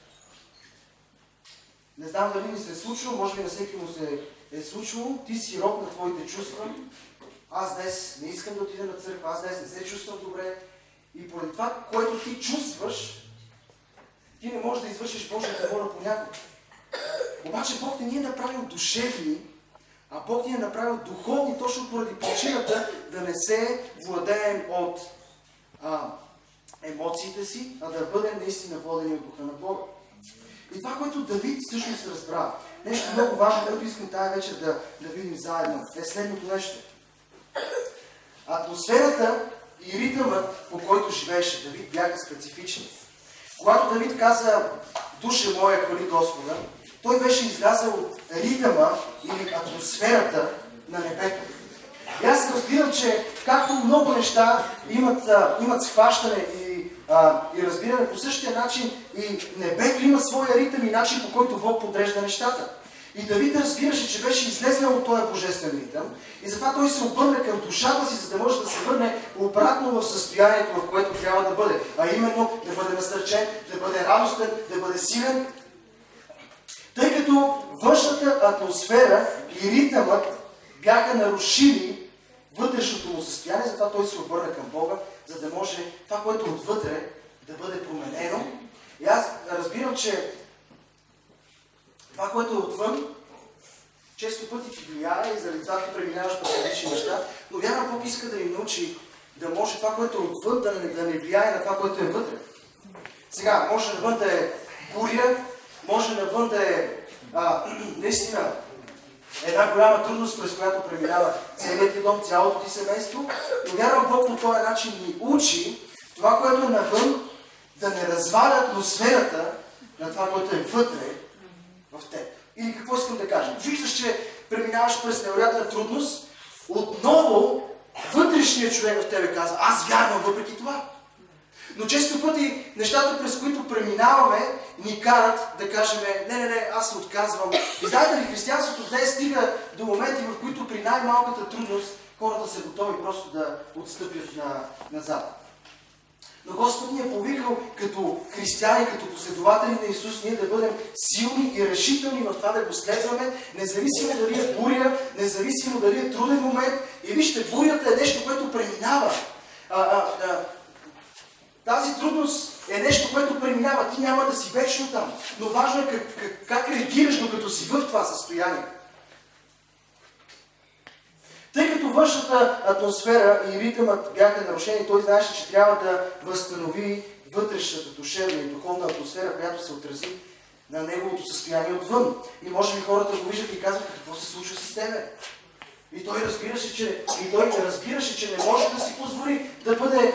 Не знам дали ми се е случило, може би на всеки му се е случило. Ти си роб на твоите чувства. Аз днес не искам да отида на църква, аз днес не се чувствам добре. И поради това, което ти чувстваш, ти не можеш да извършиш Божията воля понякога. Обаче Бог не ни е направил душевни, а Бог ни е направил духовни, точно поради причината да не се владеем от емоциите си, а да бъдем наистина водени от духа на Бога. И това, което Давид всъщност разбра, нещо много важно, което искам тази вечер да видим заедно, е следното нещо. Атмосферата и ритъмът, по който живееше Давид, бяха специфични. Когато Давид каза "Душа моя, хвали Господа", той беше излязъл от ритъма или атмосферата на небето. И аз разбирам, че както много неща имат схващане и разбиране по същия начин, и небето има своя ритъм и начин, по който Бог подрежда нещата. И Давид разбираше, че беше излезнал от този божествен ритъм и затова той се обърна към душата си, за да може да се върне обратно в състоянието, в което трябва да бъде. А именно да бъде насърчен, да бъде радостен, да бъде силен. Тъй като външната атмосфера и ритъмът бяха нарушили вътрешното му състояние, затова той се обърна към Бога, за да може това, което отвътре, да бъде променено. И аз разбирам, че това, което е отвън, често пъти ти влияе и заради това ти преминаваш по различни неща, но вярвам, Бог иска да ни научи да може това, което е отвън, да не влияе на това, което е вътре. Сега, може навън да е буря, може навън да е наистина една голяма трудност, през която преминава целият ти дом, цялото ти семейство, но вярвам, Бог по този начин ни учи това, което е навън, да не разваля атмосферата на това, което е вътре в теб. Или какво искам да кажа? Виждаш, че преминаваш през невероятна трудност, отново вътрешният човек в тебе казва: "Аз вярвам въпреки това." Но често пъти нещата, през които преминаваме, ни карат да кажем: не, аз се отказвам. И знаете ли, християнството днес стига до моменти, в които при най-малката трудност хората са готови просто да отстъпят назад. Но Господ ни е повикал като християни, като последователи на Исус, ние да бъдем силни и решителни в това да го следваме, независимо дали е буря, независимо дали е труден момент. И вижте, бурята е нещо, което преминава. Тази трудност е нещо, което преминава. Ти няма да си вечно там. Но важно е как реагираш, докато си в това състояние. Тъй като външната атмосфера и ритъмът бяха нарушени, той знаеше, че трябва да възстанови вътрешната душевна и духовна атмосфера, която се отрази на неговото състояние отвън. И може би хората го виждат и казват: "Какво се случва с тебе?" И той разбираше, че не може да си позволи да бъде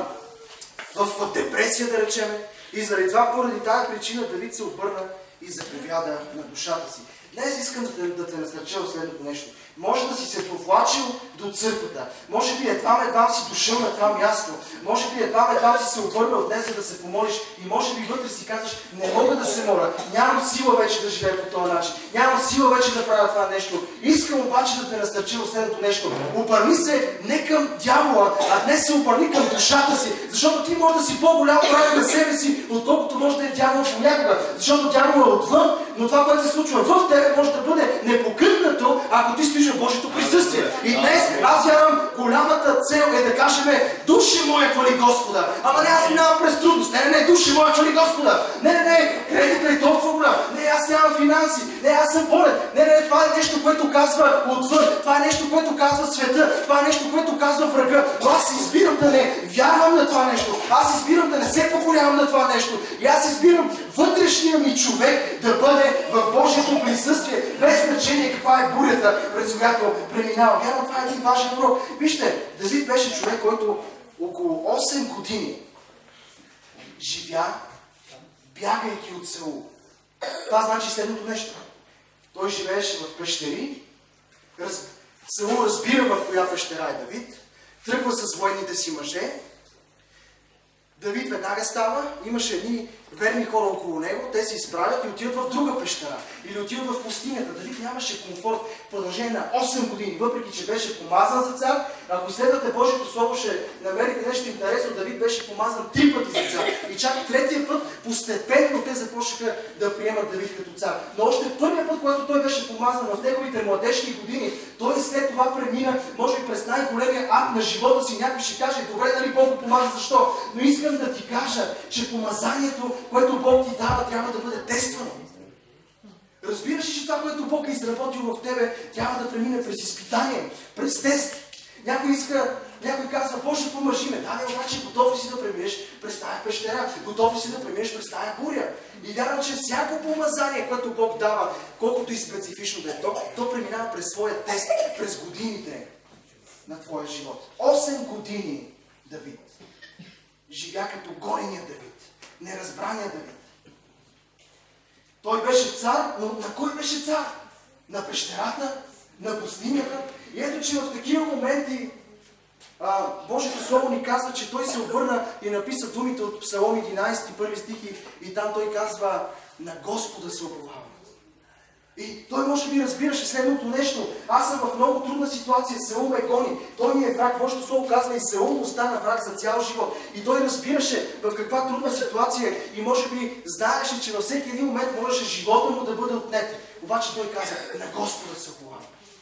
в депресия, да речем. И заради това, поради тази причина, Давид се обърна и заповяда на душата си. Днес искам да те насърча в следното нещо. Може да си се повлачил до църквата. Може би едва си дошъл на това място. Може би едва си се обърнал днес, за да се помолиш. И може би вътре си казваш: "Не мога да се моля. Нямам сила вече да живея по този начин. Нямам сила вече да правя това нещо." Искам обаче да те насърча в следното нещо. Обърни се не към дявола, а днес се обърни към душата си. Защото ти може да си по-голям враг на себе си, отколкото може да е дявол понякога. Защото дявол е отвън, но това, което се случва в тебе, може да бъде непокътнато, ако ти стоиш в Божието присъствие. И днес аз вярвам, голямата цел е да кажем: "Душа моя, хвали Господа." Ама не, аз минавам през трудност. Не, душа моя, хвали Господа. Не, кредитът е толкова голям. Не, аз нямам финанси. Не, аз съм болен. Не, това е нещо, което казва отвън. Това е нещо, което казва света. Това е нещо, което казва врага. Но аз избирам да не вярвам на това нещо. Аз избирам да не се покорявам на това нещо. И аз избирам вътрешния ми човек да бъде в Божието присъствие, без значение каква е бурята, през която преминава. Вярвам, това е един важен урок. Вижте, Давид беше човек, който около 8 години живя, бягайки от Саул. Това значи следното нещо. Той живееше в пещери. Саул разбира в коя пещера е Давид. Тръгва с военните си мъже. Давид веднага става, имаше едни верни хора около него, те се изправят и отиват в друга пещера. Или отиват в пустинята. Давид нямаше комфорт в продължение на 8 години, въпреки че беше помазан за цар. Ако следвате Божието Слово, ще намерите нещо интересно. Давид беше помазан 3 пъти за цар. И чак третия път постепенно те започнаха да приемат Давид като цар. Но още първият път, когато той беше помазан в неговите младежки години, той след това премина, може би през най-големия акт на живота си. Някой ще каже: "Добре, нали Бог го помаза, защо?" Но искам да ти кажа, че помазанието, което Бог ти дава, трябва да бъде тествано. Разбираш ли, че това, което Бог е изработил в тебе, трябва да премине през изпитание, през тест. Някой казва, Боже, помажи ме. Да, обаче готов ли си да преминеш през тая пещера? Готов ли си да преминеш през тая буря? И вярвам, че всяко помазание, което Бог дава, колкото и специфично да е, то преминава през своя тест, през годините на твоя живот. 8 години Давид живя като горения Давид, неразбрания Давид. Той беше цар, но на кой беше цар? На пещерата, на пустинята. И ето, че в такива моменти Божието Слово ни казва, че той се обърна и написа думите от Псалом 11, първи стихи, и там той казва, на Господа се уповавам. И той може би разбираше следното нещо. Аз съм в много трудна ситуация, Саул ме гони. Той ми е враг. Божието Слово казва, и Саул остана враг за цял живот. И той разбираше в каква трудна ситуация и може би знаеше, че във всеки един момент можеше живота му да бъде отнет. Обаче той каза, на Господа се уповавам.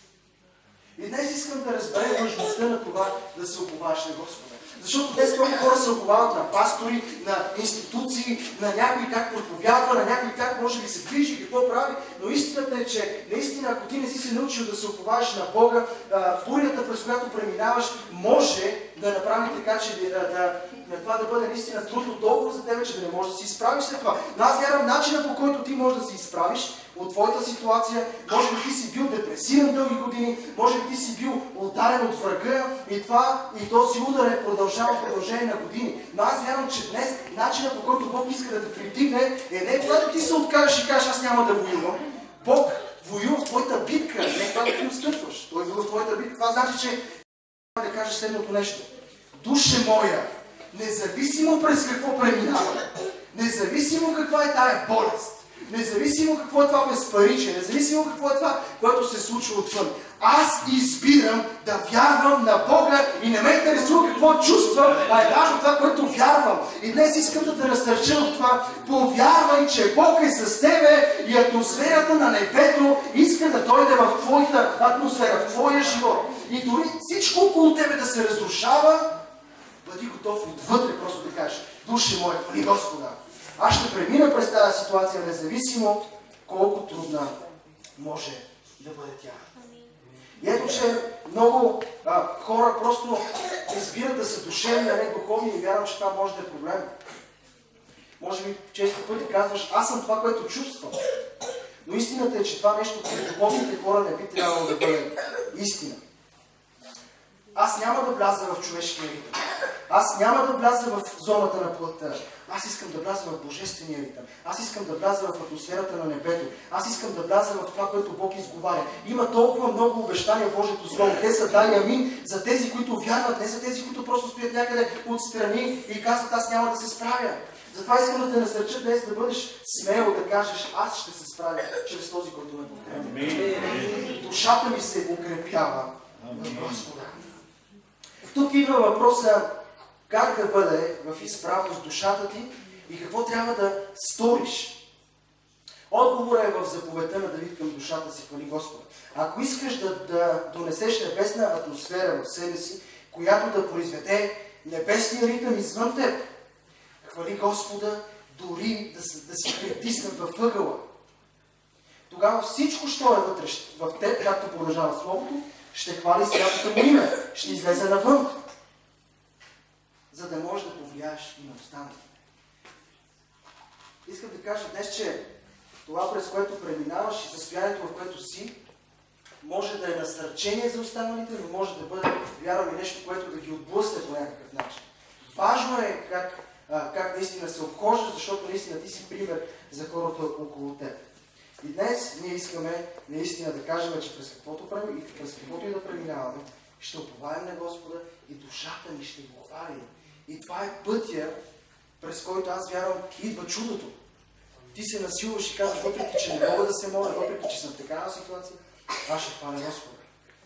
И днес искам да разберем важността на това да се уповаваш на Господа. Защото днес много хора се уповават на пастори, на институции, на някой как проповядва, на някой как може би се движи, какво прави. Но истината е, че наистина, ако ти не си се научил да се уповаваш на Бога, бурята, през която преминаваш, може да направи така, че това да бъде наистина трудно толкова за тебе, че да не можеш да си изправиш след това. Но аз вярвам начина, по който ти можеш да се изправиш от твоята ситуация. Може би ти си бил депресиран дълги години, може би ти си бил ударен от врага и този удар е продължава в продължение на години. Но аз вярвам, че днес начинът, по който Бог иска да те притигне, е не когато ти се откажеш и кажеш, аз няма да воювам. Бог воюва в твоята битка, не това да ти отстъпваш. Той воюва в твоята битка. Това значи, че да кажеш следното нещо. Душе моя, независимо през какво преминава, независимо каква е тая болест, независимо какво е това безпаричие, независимо какво е това, което се случва отвън, аз избирам да вярвам на Бога и не ме интересува какво чувствам, а е важно това, което вярвам. И днес искам да те насърча в това. Повярвай, че Бог е с тебе и атмосферата на небето иска да дойде в твоята атмосфера, в твоя живот. И дори всичко около тебе да се разрушава, бъди готов отвътре просто да кажеш, душе моя, хвали Господа. Аз ще премина през тази ситуация, независимо колко трудна може да бъде тя. И ето, че много хора просто избират да са душевни, а не духовни и вярвам, че това може да е проблем. Може би често пъти казваш, аз съм това, което чувствам. Но истината е, че това нещо при духовните хора не би трябвало да бъде истина. Аз няма да вляза в човешкия ритъм. Аз няма да вляза в зоната на плътта. Аз искам да вляза в божествения ритъм. Аз искам да вляза в атмосферата на небето. Аз искам да вляза в това, което Бог изговаря. Има толкова много обещания в Божието Слово. Те са да и амин за тези, които вярват, не за тези, които просто стоят някъде отстрани и казват, аз няма да се справя. Затова искам да те насърча днес да бъдеш смел, да кажеш, аз ще се справя чрез този, който ме подкрепя. Душата ми се укрепява в Господа. Тук идва въпроса как да бъде в изправност душата ти и какво трябва да сториш. Отговорът е в заповедта на Давид към душата си, хвали Господа. Ако искаш да донесеш небесна атмосфера в себе си, която да произведе небесния ритъм извън теб, хвали Господа, дори да си притиснат във ъгъла. Тогава всичко, що е вътре в теб, както продължава Словото, ще хвали святото му име, ще излезе навън, за да можеш да повлияеш и на останалите. Искам да кажа днес, че това, през което преминаваш и състоянието, в което си, може да е насърчение за останалите, но може да бъде, вярвам, нещо, което да ги отблъсне по някакъв начин. Важно е как наистина се обхождаш, защото наистина ти си пример за хората около теб. И днес ние искаме наистина да кажем, че през каквото и да преминаваме, ще уповаем на Господа и душата ни ще го хвали. И това е пътя, през който аз вярвам, идва чудото. Ти се насилваш и казваш, въпреки че не мога да се моля, въпреки че съм в такава ситуация, аз ще хваля Господа.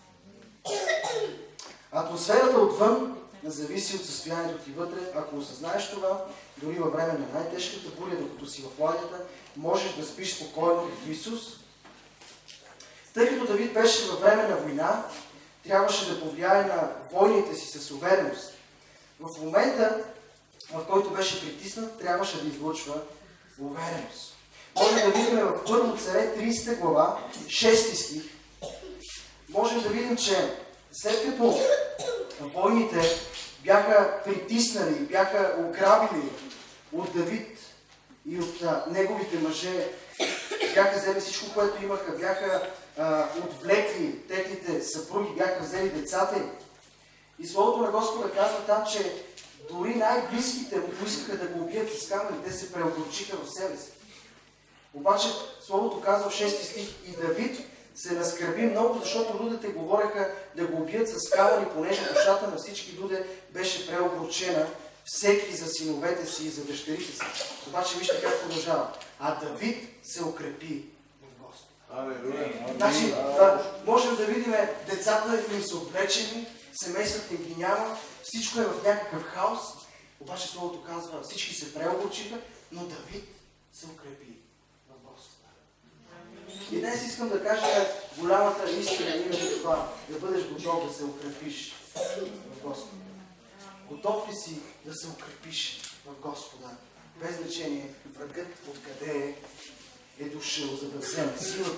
Атмосферата отвън зависи от състоянието ти вътре. Ако осъзнаеш това, дори във време на най-тежката буря, докато си в ладията, можеш да спиш спокойно като Исус. Тъй като Давид беше във време на война, трябваше да повлияе на войните си с увереност. В момента, в който беше притиснат, трябваше да излъчва увереност. Може да видим в Първо царе 30 глава, 6 стих. Можем да видим, че След като войните бяха притиснали, бяха ограбили от Давид и от неговите мъже, бяха взели всичко, което имаха, бяха отвлекли техните съпруги, бяха взели децата им. И Словото на Господа казва там, че дори най-близките му поискаха да го убият с камъни, те се преогорчиха в себе си. Обаче Словото казва в 6 стих: и Давид се наскърби много, защото людите говореха да го убият с камъни, понеже душата на всички люди беше преогорчена, всеки за синовете си и за дъщерите си. Обаче вижте как продължава. А Давид се укрепи в Господа. Значи, можем да видим, децата им са отвлечени, семействата им ги няма, всичко е в някакъв хаос. Обаче Словото казва, всички се преогорчиха, но Давид се укрепи в Господа. И днес искам да кажа голямата истина именно това, да бъдеш готов да се укрепиш в Господа. Готов ли си да се укрепиш в Господа? Без значение врагът откъде е дошъл, за да вземе силата.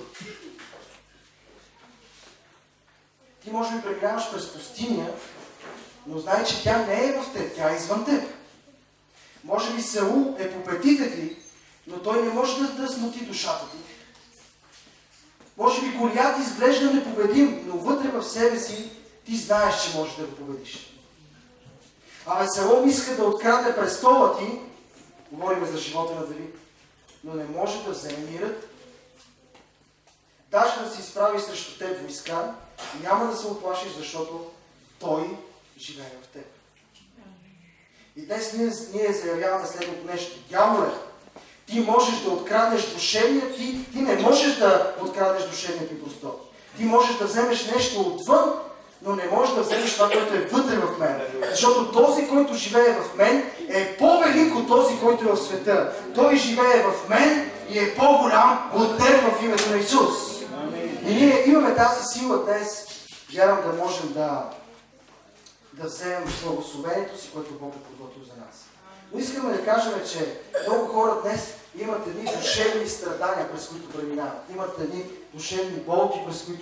Ти може би преминаваш през пустиня, но знай, че тя не е в теб, тя е извън теб. Може би Саул е по петите ти, но той не може да смути душата ти. Може би Голиат изглежда непобедим, но вътре в себе си ти знаеш, че можеш да го победиш. Авесалом иска да открадне престола ти, говорим за живота на Давид, но не може да вземе мирът. Даже да се изправи срещу теб войска, няма да се оплашиш, защото той живее в теб. И днес ние заявяваме следното нещо. Дяволе, ти можеш да откраднеш душевния ти, ти не можеш да откраднеш душевния ти простор. Ти можеш да вземеш нещо отвън, но не можеш да вземеш това, което е вътре в мен. Защото този, който живее в мен, е по-велик от този, който е в света. Той живее в мен и е по-голям от теб в името на Исус. И ние имаме тази сила днес, вярвам, да можем да вземем благословението си, което Бог е подготвил за нас. Но искаме да кажем, че много хора днес имат едни душевни страдания, през които преминават. Имат едни душевни болки,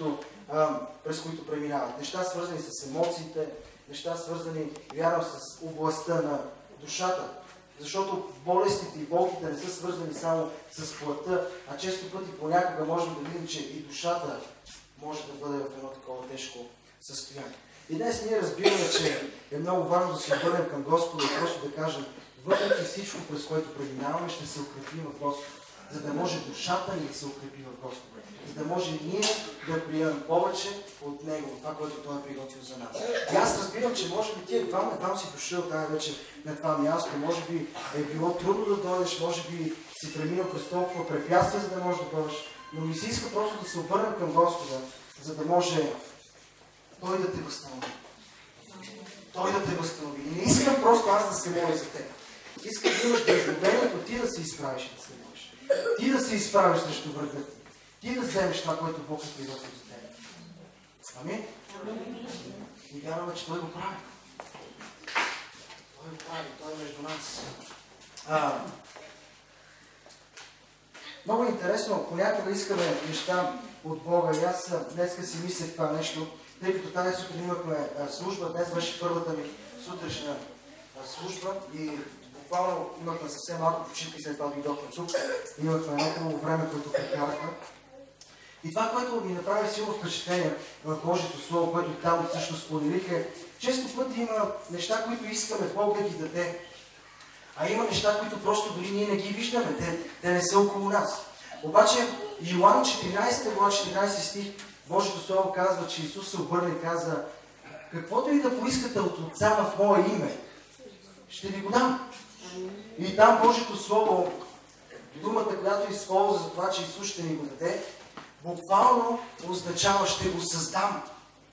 през които преминават. Неща свързани с емоциите, неща свързани, вярвам, с областта на душата. Защото болестите и болките не са свързани само с плътта, а често пъти понякога можем да видим, че и душата може да бъде в едно такова тежко състояние. И днес ние разбираме, че е много важно да се обърнем към Господа и просто да кажем, въпреки всичко, през което преминаваме, ще се укрепим в Господа, за да може душата ни да се укрепи в Господа, за да може ние да приемем повече от Него, това, което Той е приготвил за нас. И аз разбирам, че може би ти едва си дошъл тази вечер на това място, може би е било трудно да дойдеш, може би си преминал през толкова препятствия, за да можеш да дойдеш, но ми се иска просто да се обърнем към Господа, за да може Той да те възстанови. Той да те възстанови. И не искам просто аз да се моля за теб. Искам да имаш дързновението ти да се изправиш и да се молиш. Ти да се изправиш срещу врага ти. Ти да вземеш това, което Бог е приготвил за теб. Амин? И вярваме, че Той го прави. Той го прави. Той е между нас. Много интересно, понякога искаме неща от Бога. И аз днеска си мислех това нещо, тъй като тази сутрин имахме служба, днес беше първата ми сутрешна служба и буквално имахме съвсем малко почивки, след това дойдохме тук. Имахме едно хубаво време, което прекарахме. И това, което ми направи силно впечатление в Божието Слово, което там също споделих, е, често пъти има неща, които искаме Бог да ги даде. А има неща, които просто дори ние не ги виждаме, те не са около нас. Обаче Йоан 14 глава 14 стих, Божието Слово казва, че Исус се обърна и каза, каквото и да поискате от Отца в Мое име, ще ви го дам. И там Божието Слово, думата, която използва за това, че Исус ще ни го даде, буквално означава ще го създам.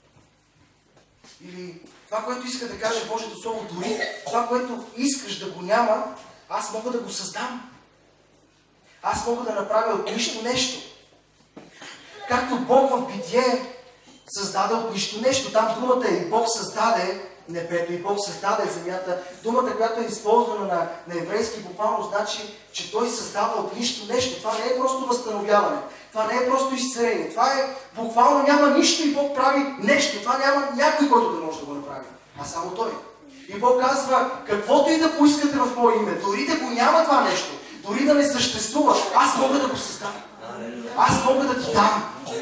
Или това, което иска да каже Божието Слово, дори това, което искаш да го няма, аз мога да го създам. Аз мога да направя от нищо нещо. Както Бог в Битие създаде от нищо нещо. Там думата и Бог създаде небето и Бог създаде земята. Думата, която е използвана на еврейски, буквално значи, че Той създава от нищо нещо. Това не е просто възстановяване. Това не е просто изцеление. Това е буквално няма нищо и Бог прави нещо. Това няма някой, който да може да го направи, а само Той. И Бог казва, каквото и да поискате в Мое име, дори да го няма това нещо, дори да не съществува, аз мога да го създам. Аз мога да ти дам.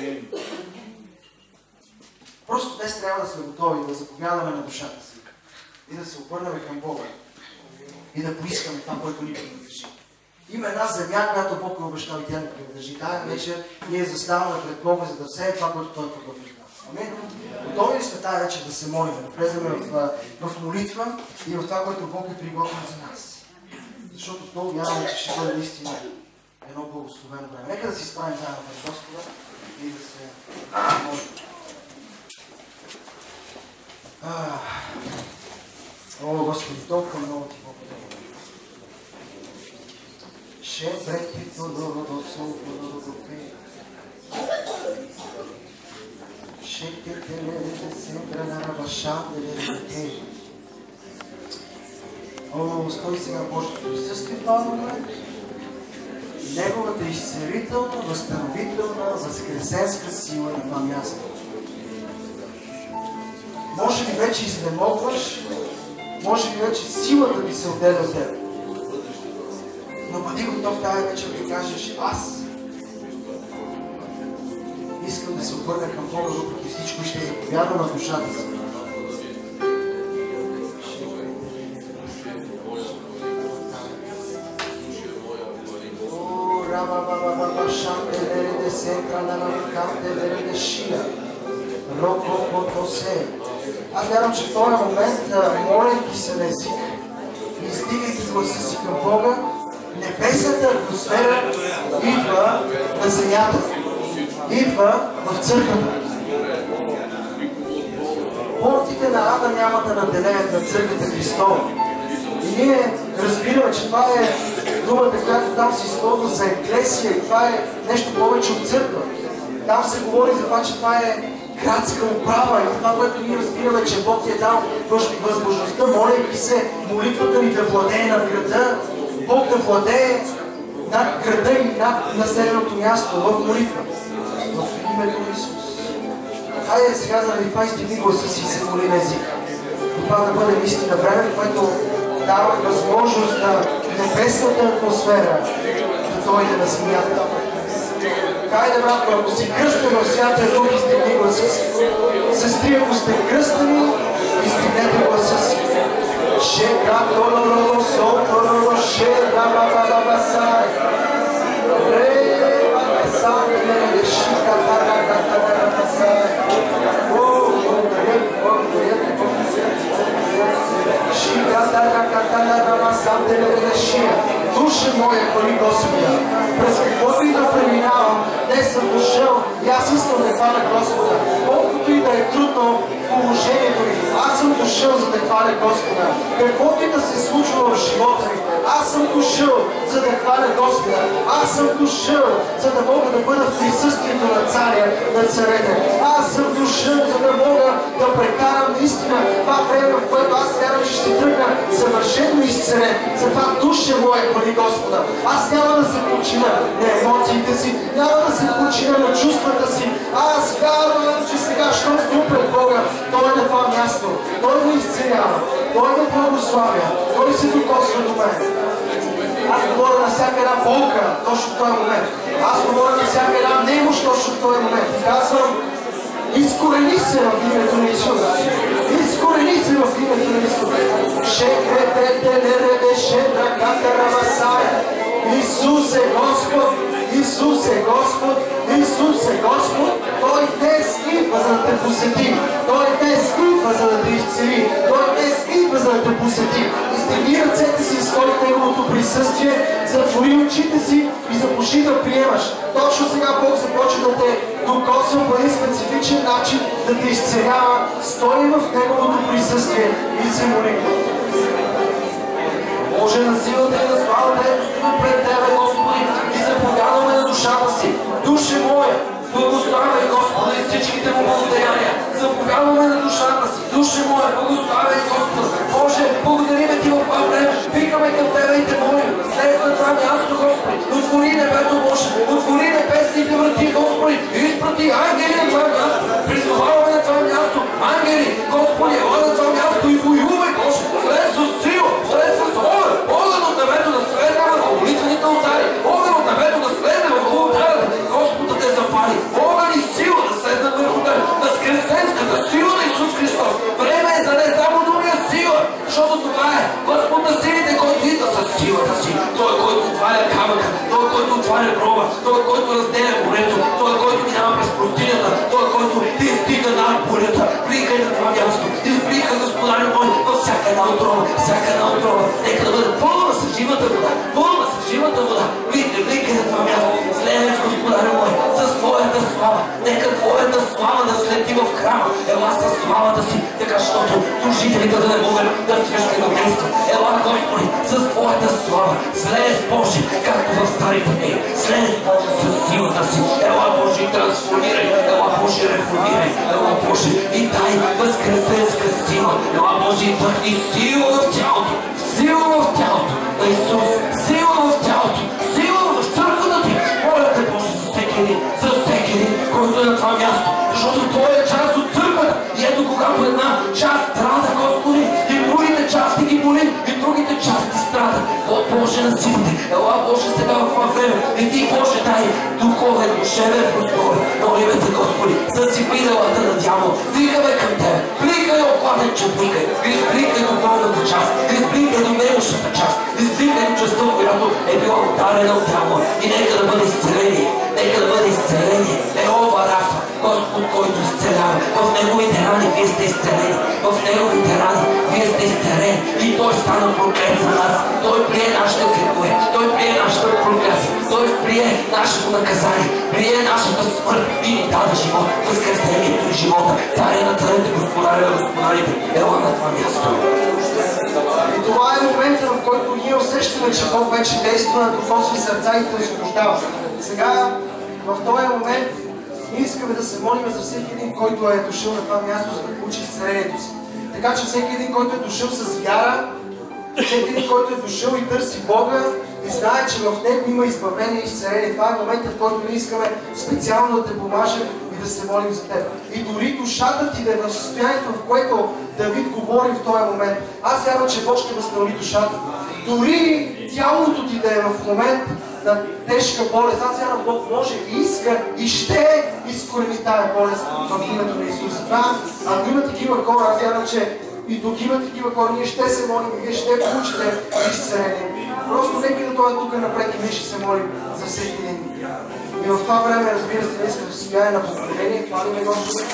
Просто днес трябва да сме готови да заповядаме на душата си и да се обърнем към Бога и да поискаме това, което ни принадлежи. Има една земя, която Бог ни обещава и тя ни принадлежи. Тая вечер ние заставаме пред Бога, за да вземе това, което Той подготви за нас. Амин. Готови ли сме тая вечер да се молим, да влезем в молитва и в това, което Бог е приготвил за нас? Защото то вярваме, че ще бъде наистина едно благословено време. Нека да си справим заедно пред Господа и да се молим. О, Господи, толкова много Ти благодаря. О, стои сега Божието присъствие в този момент. Неговата изцелителна, възстановителна, възкресенска сила на това място. Може би вече изнемогваш, може би вече силата ти се отделя от теб. Но бъди готов тази вечер да кажеш, аз искам да се обърна към Бога, въпреки всичко и ще заповядам на душата си. Аз вярвам, че в този момент, молейки се на език, издигайки гласа си към Бога, небесната атмосфера идва на земята, идва в църквата. Портите на ада няма да наделеят на църквата Христова. И ние разбираме, че това е думата, която там се използва за еклесия и това е нещо повече от църква. Там се говори за това, че това е градска управа и това, което ние разбираме, че Бог ти е дал възможността, молейки се, молитвата ни да владее над града, Бог да владее над града и над населеното място в молитва. В името на Исус. Хайде сега заради това изтигни гласа си и се моли на език. Това да бъде наистина време, което дава възможност на небесната атмосфера да дойде на земята. Хайде, братко, ако си кръстен в Святия Дух, изтигни гласа си. Сестри, ако сте кръстени, изтигнете гласа си. Душа моя, хвали Господа, през каквото и да преминавам, днес съм дошъл и аз искам да хваля Господа. Колкото и да е трудно положението ми, аз съм дошъл за да хваля Господа. Каквото и да се случва в живота ми, аз съм дошъл за да хваля Господа. Аз съм дошъл за да мога да бъда в присъствието на царя, на царете. Аз съм дошъл за да мога да прекарам наистина това време, в което аз вярвам, че ще тръгна съвършено изцелен. Затова душа моя, хвали Господа. Аз няма да се почина на емоциите си, няма да се почина на чувствата си. Аз вярвам, че сега, щом сте пред Бога, Той е на това място. Той го изцелява. Той ме благославя. Той се докосва до мен. Аз говоря на всяка една болка точно в този момент. Аз говоря на всяка една немощ точно в този момент. Казвам, изкорени се в името на Исус. Изкорени се в името на Исус. Исус е Господ. Исус е Господ. Исус е Господ. Той днес идва за да те посети. Той днес идва за да те изцели. Той днес идва за да те посети. Изтегни ръцете си, изходи Неговото присъствие, затвори очите си и започни да приемаш. Точно сега Бог започва да те докосва по един специфичен начин, да те изцелява. Стои в Неговото присъствие и се моли. Може на силата и на славата пред Тебе, Господи, и заповядаме на душата си. Душе моя, благославяй Господа и всичките му благодарения. Заповядаме на душата си. Душе моя, благославяй Господа. Боже, благодарим Ти в това време. Викаме към Тебе и Те молим. След на това място, Господи, отвори небето Боже, отвори небесните врати всяка една отрова, нека да бъде пълна с живата вода, пълна с живата вода. Вликай на това място, слезеш, Господарю мой, с Твоята слава. Нека Твоята слава да слети в храма. Ела със славата си, така щото служителите да не могат да свещенодействат. Ела, Господи, с Твоята слава. Слез, Боже, както в старите дни. Слез, Боже, с силата си. Ела, Боже, трансформирай. Ела, Боже, реформирай. Ела, Боже, и дай възкресенска сила. Ела, Боже, и пъхни сила в тялото. Сила в тялото на Исус. Сила в тялото. Сила в църквата ти. Моля те, Боже, за всеки един, който е на това място. Защото Той е част от църквата. И ето, когато една част страда, Господи, и другите части ги боли, и другите части страдат. О, Боже на силите, ела, Боже, сега в това време. И Ти, Боже, дай духовен, душевен простор. Молиме се, Господи, съсипи делата на дявола. Викаме към Тебе. Викай, окладен човникай. Избликай до болната част. Избликай до немощната част. Избликай до частта, която е била ударена от дявола. И нека да бъде изцеление. Нека да бъде изцеление. Еова Рафа, Господ, който изцелява. В Неговите рани Вие сте изцелени. В Неговите рани Вие сте изцелени. И Той стана проклет за нас. Той прие нашите грехове. Той прие нашата проклятие. Той прие нашето наказание. Прие нашата смърт и ни даде живот. Възкресението и живота. Царя на царите, Господаря на господарите. Ела на това място. И това е момента, в който ние усещаме, че Бог вече действа на духовни сърца и да освобождава. Сега, в този момент, ние искаме да се молим за всеки един, който е дошъл на това място, за да получи изцелението си. Така че всеки един, който е дошъл с вяра, всеки един, който е дошъл и търси Бога, и знае, че в Него има избавление и изцеление. Това е моментът, в който ние искаме специално да те помажем и да се молим за теб. И дори душата ти да е в състоянието, в което Давид говори в този момент. Аз вярвам, че Бог ще възстанови душата. Дори тялото ти да е в момент на тежка болест, аз вярвам, Бог може и иска и ще изкорени тая болест в името на Исус. Това, ако има такива хора, аз вярвам, че и тук има такива хора, ние ще се молим и вие ще получите изцеление. Просто нека да дойде тук напред и ние ще се молим за всеки един. И в това време, разбира се, ние сме в състояние на благодарение. Хвалиме Господа.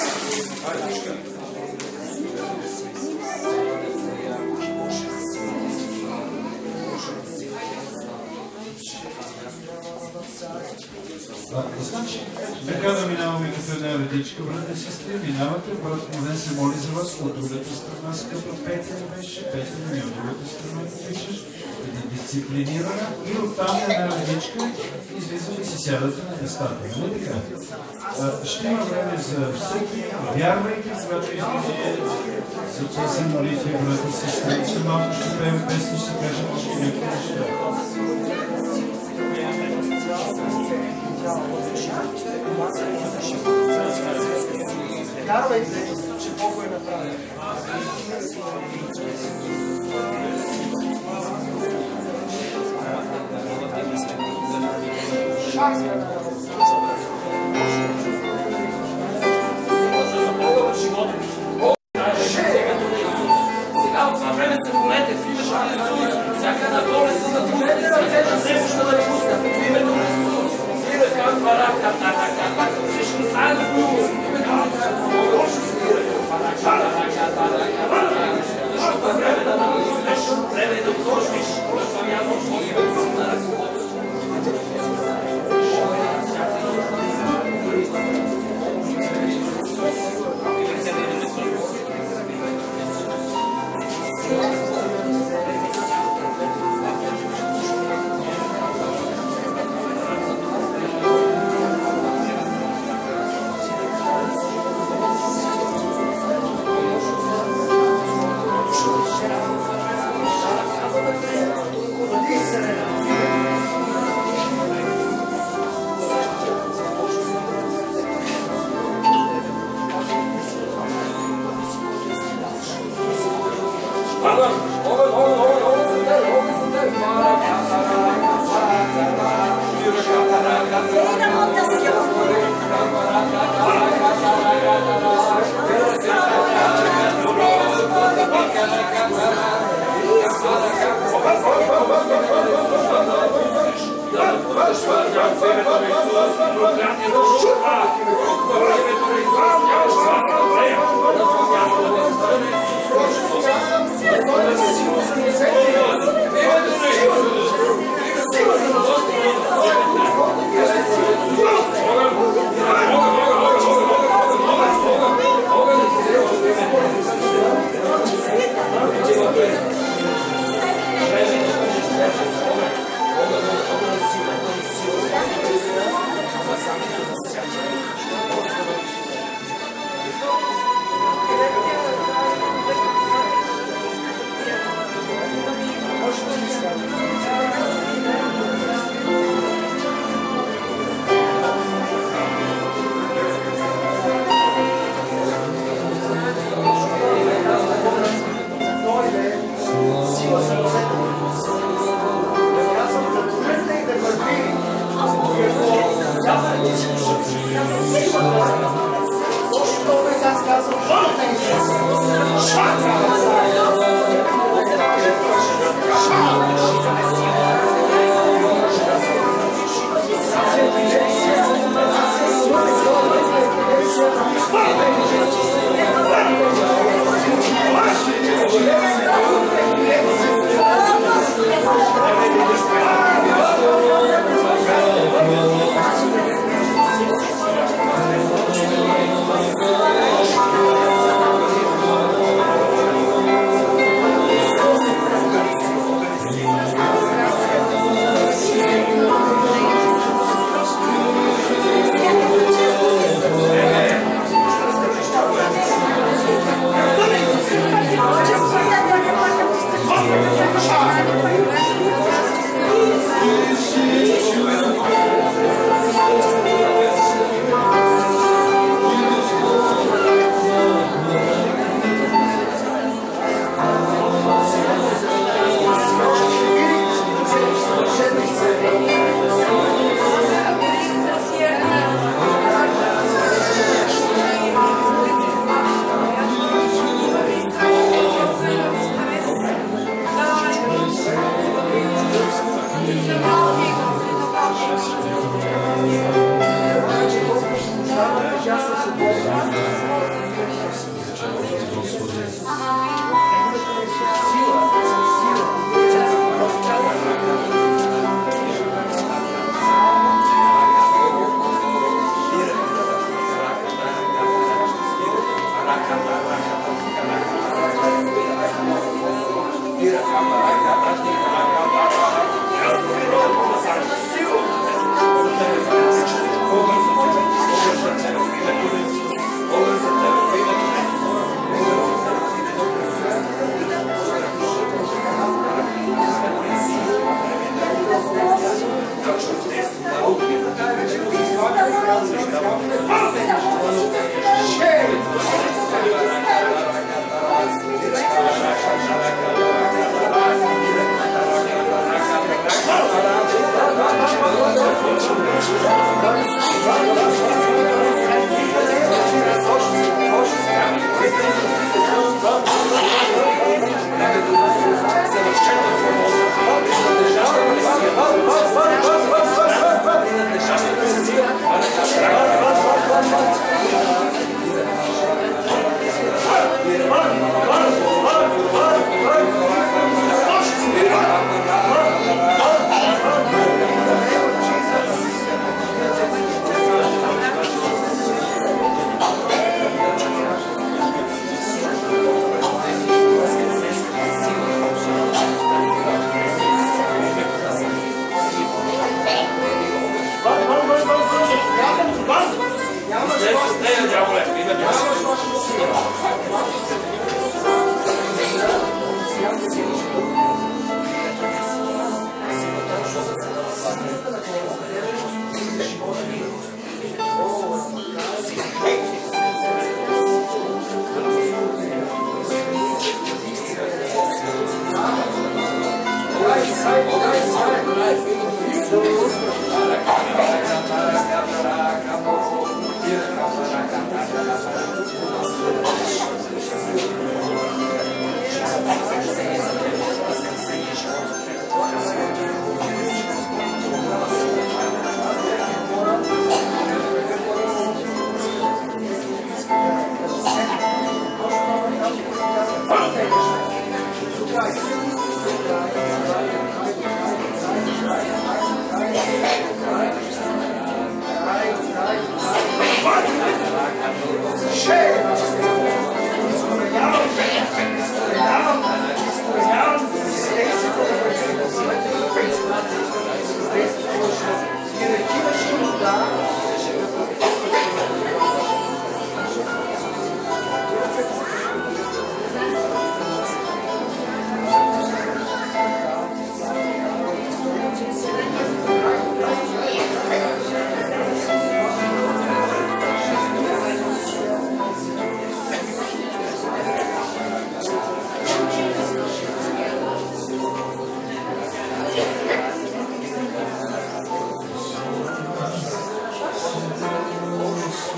Значи, така да минаваме като една редичка, брате и сестри, минавате, брат Младен се моли за вас, от другата страна, скъпа Петя беше, Петя ми от другата страна пишеш, дисциплинирана и оттам една редичка, излизате и си сядате на местата. Нали така? Ще има време за всеки, вярвайки, когато излизате за тези молитви, брат и сестри, и малко ще пеем песни, ще кажем още някакви неща. Вярвайте, че Бог го е направил. Сега от това време се молете в името на Исус. Всяка една болест да доведе сърцето, немощта да пусне в името на Исус. Всички заедно в името на Исус. Защото време да намислиш, време да отложиш. Това място в името на ръководството. Thank you.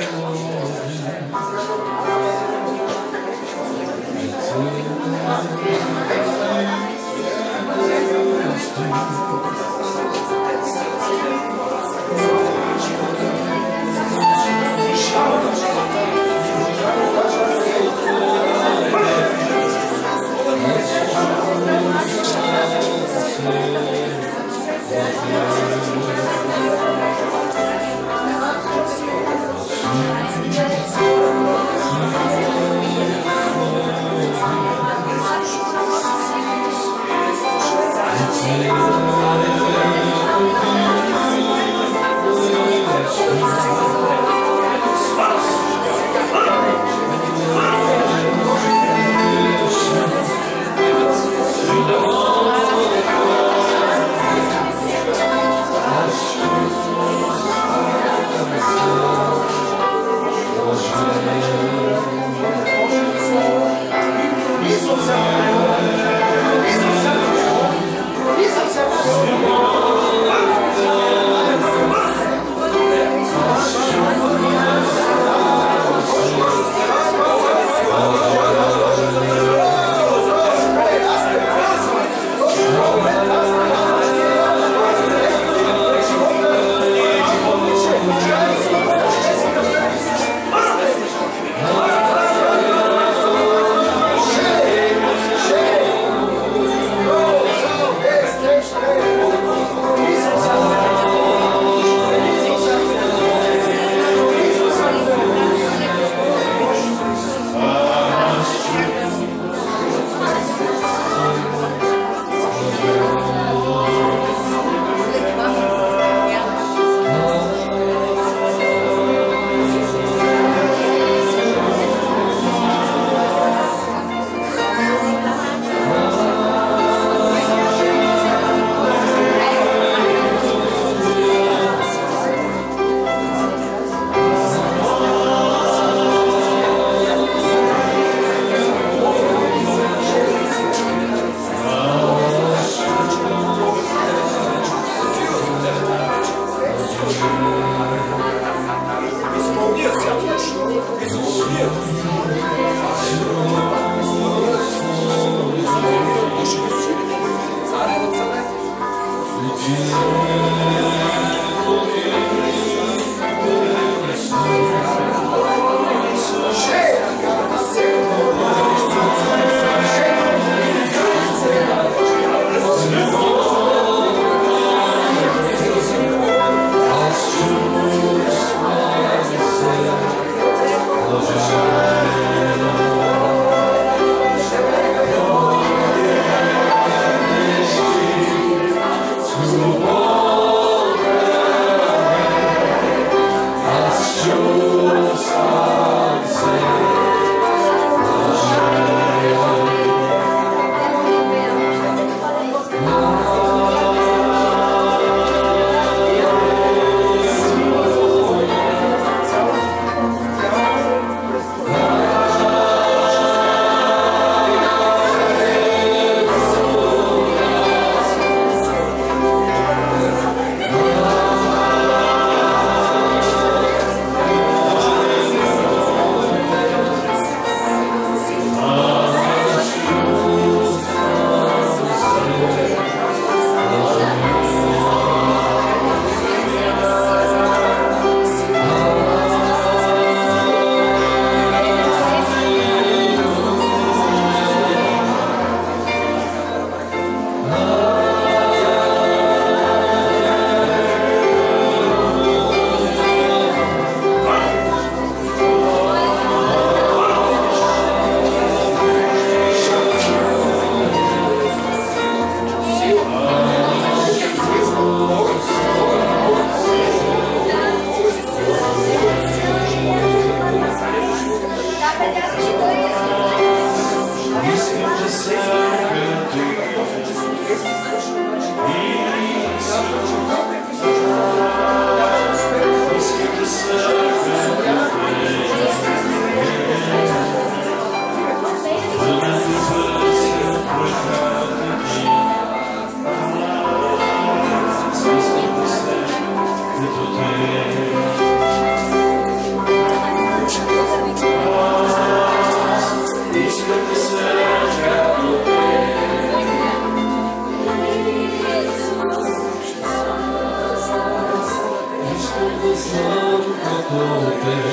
Hallelujah.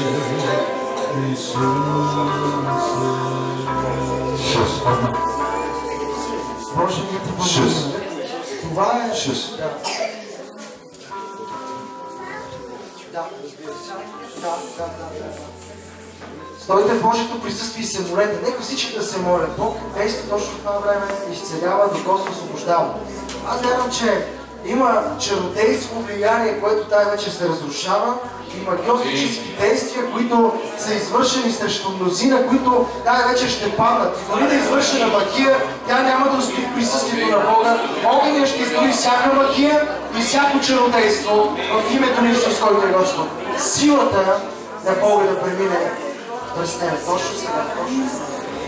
Може да ти помогна. Това е... Да, разбира се. Да. Стойте в Божието присъствие и се молете. Нека всички да се молят. Бог действа точно в това време, изцелява, докосва, освобождава. Аз вярвам, че има чародейско влияние, което тази вечер се разрушава. Има геостически действия, които са извършени срещу мнозина, които тази вечер ще паднат. И дори да извършена магия, тя няма да устои в присъствието на Бога. Огънят ще изгори всяка магия и всяко чародейство в името на Исус, който е Господ. Силата на Бога да премине през нея. Точно сега, точно сега.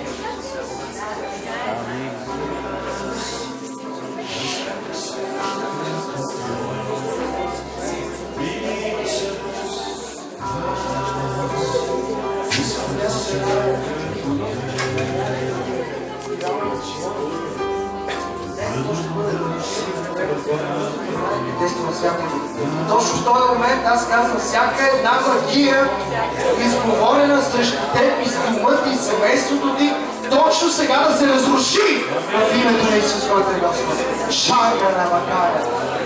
Точно в този момент аз казвам, всяка една магия, изговорена срещу теб, изкумът и семейството ти, точно сега да се разруши в името на Исус, който е Господ. Шайга на Макая.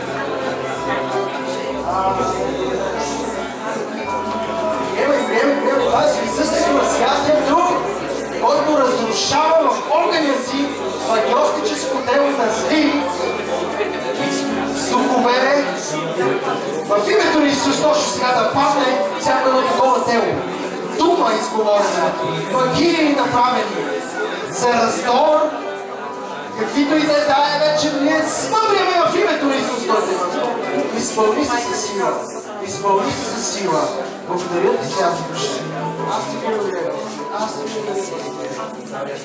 Приемай това си присъствието на Святия Дух, който разрушава в огъня си магиостическо тело на зли духове. В името на Исус точно сега да падне всяко едно такова тело. Дума изговорена, магии направени за раздор, каквито и да е тая вечер, ние смъмряме в името на Исус, който е Господ. Изпълни се със сила. Изпълни се със сила. Благодаря ти, Святи Душе. Аз ти благодаря. Аз ти благодаря.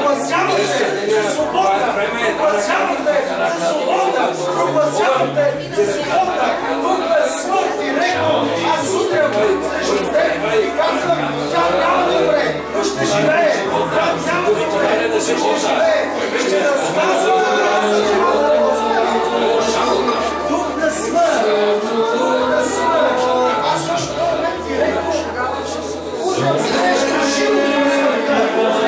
прогласявате за свобода, прогласявате за свобода, прогласявате за свобода. Тук на смърт и рекол, аз утрям срещу теб и казвам, тя няма да умре, но ще живее. Тя няма да умре, ще живее. Ще разказва за живота на Господа. Дух на смърт, дух на смърт. Аз също момент ти рекол, утрям срещу живота на смъртта.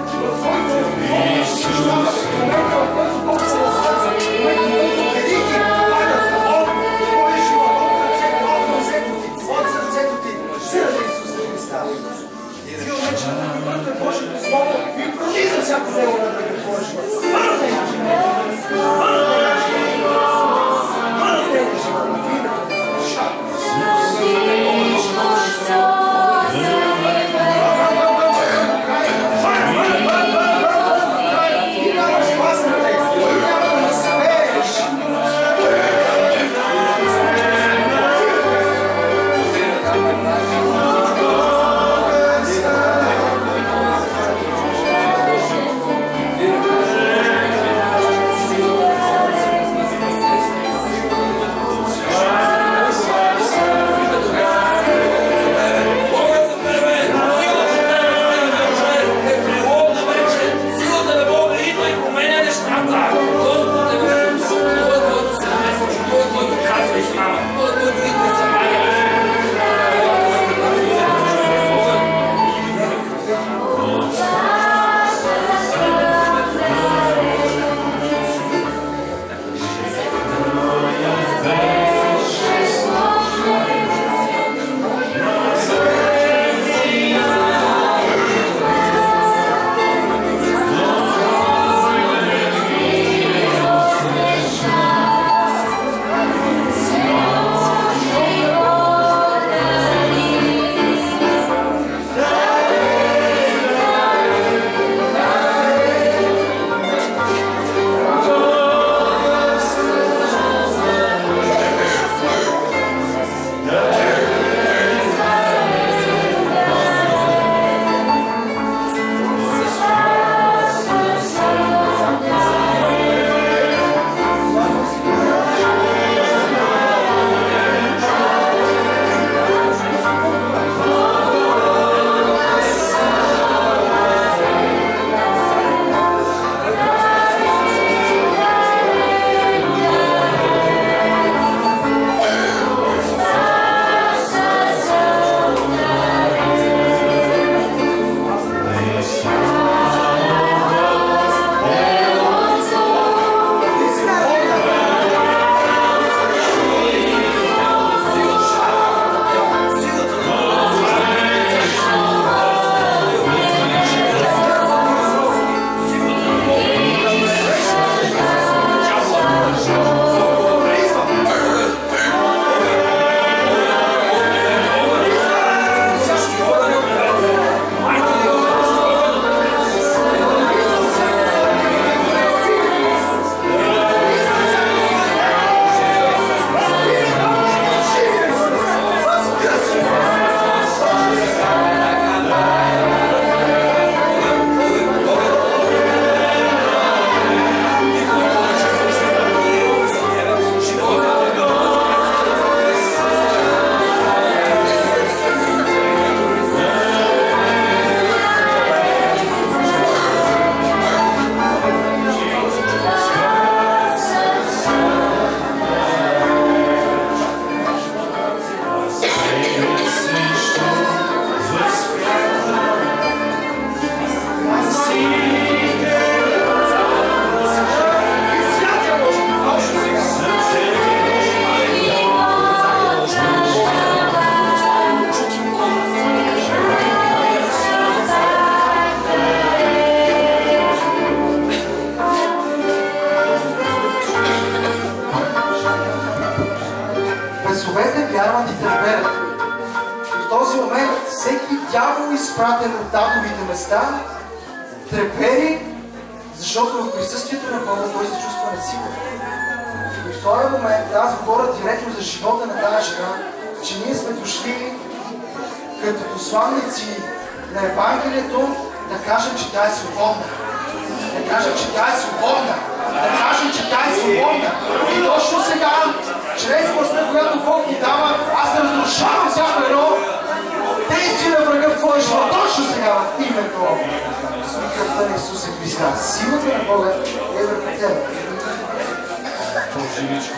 Иисус, изпратен от татовите места, трепери, защото в присъствието на Бога той се чувства несигурен. И в този момент аз говоря директно за живота на тази жена, че ние сме дошли като посланници на Евангелието да кажем, че тя е свободна. Да кажем, че тя е свободна. Да кажем, че тя е свободна. И точно сега, чрез властта, която Бог ни дава, аз разрушавам всяко едно действие на врага в твоя живот. Точно сега, в името и кръвта на Исуса Христа. Силата на Бога е върху теб. По-живичко.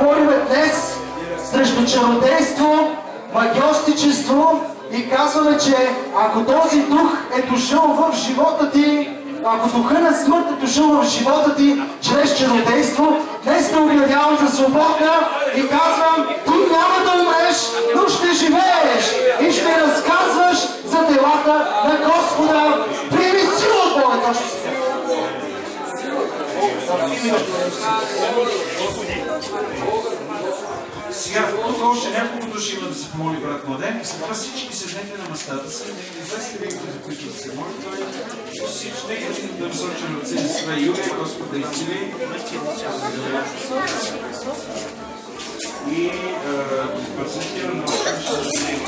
говорим днес срещу чародейство, магиостичество и казваме, че ако този дух е дошъл в живота ти, ако духа на смърт е дошъл в живота ти чрез чародейство, днес те обявявам за свобода и казвам, ти няма да умреш, но ще живееш и ще разказваш за делата на Господа. Приеми сила от Бога точно сега. Сега, тук още няколко души има да се помоли брат Младен. След това всички седнете на местата си. Известите векове, за които да се моли. Той всички един да посоча ръце за своя Юлия, Господа изцели. И презентира на още да не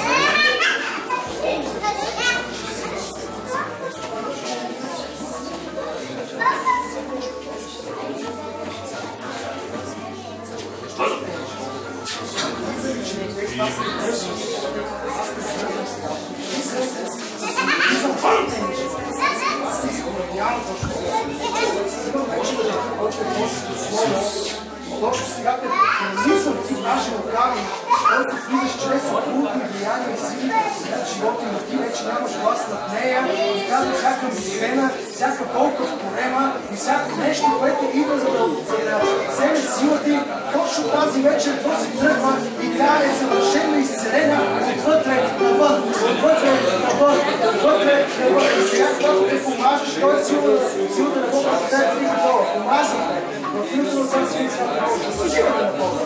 Точно сега те пронизам ти нашия рукави, който влизаш чрез окултни влияния и сили на живота на ти, вече нямаш власт над нея, и казва всяка мигрена, всяка болка в корема и всяко нещо, което идва за да вземе сила ти, точно тази вечер то си тръгва и тя е съвършена и изцелена отвътре навън, отвътре навън, отвътре навън. И сега, когато те помажеш, той е силата на Бога, да те е такова. Помазвате. В името на Отца и Сина и силата на Бога.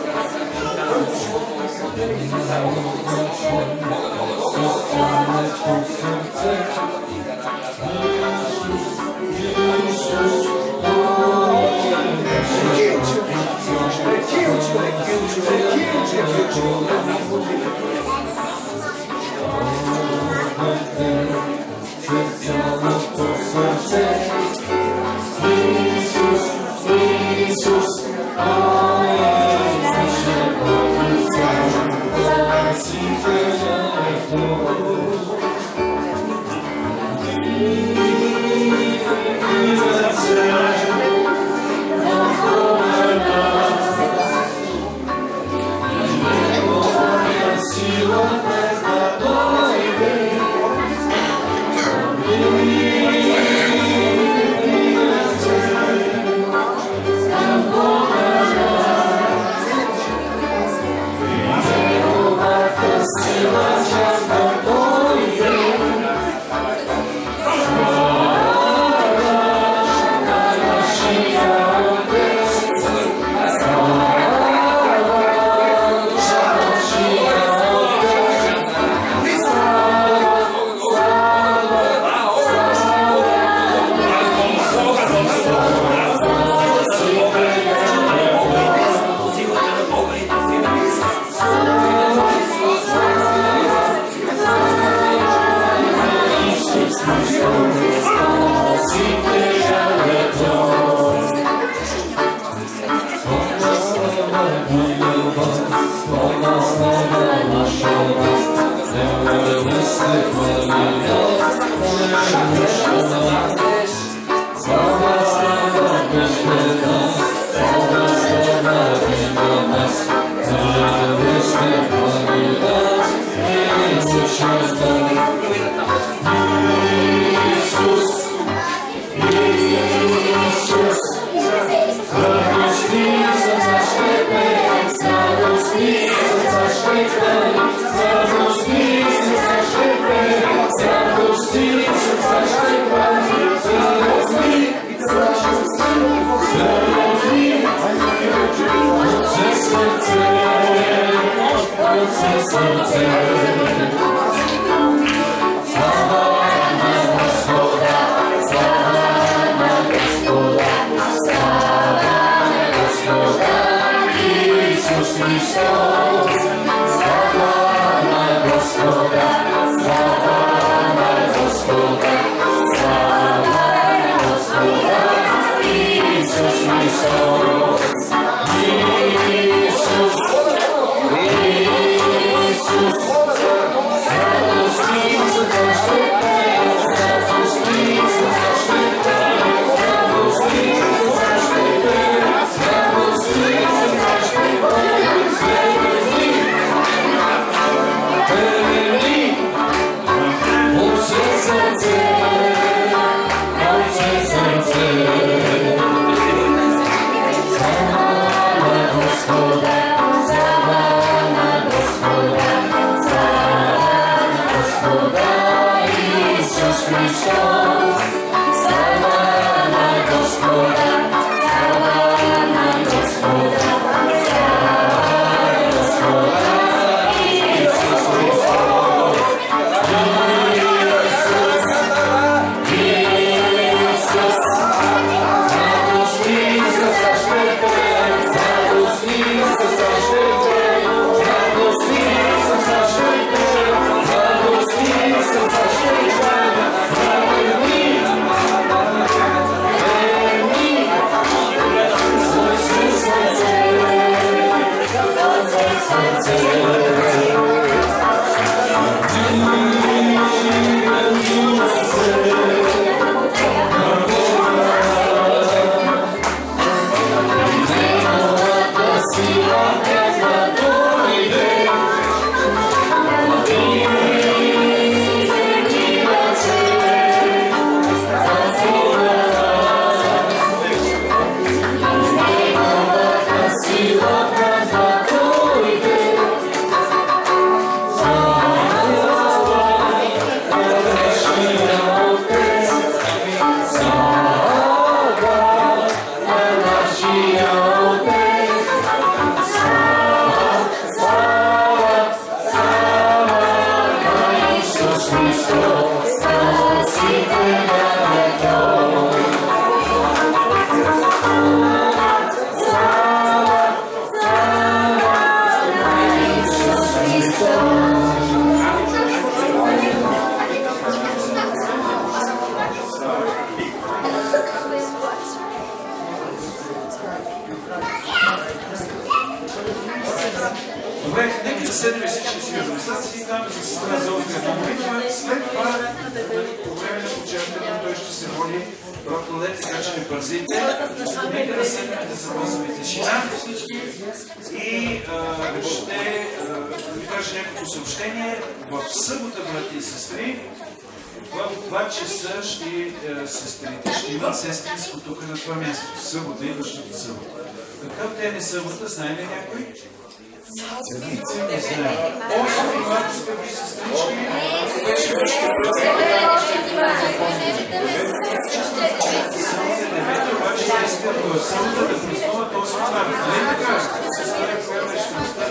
Събота, знае ли някой? Не знае. 8 марта, скъпи сестрички, беше събота, обаче те искат в събота да празнуват 8 марта. Нали така? Сестра, коя беше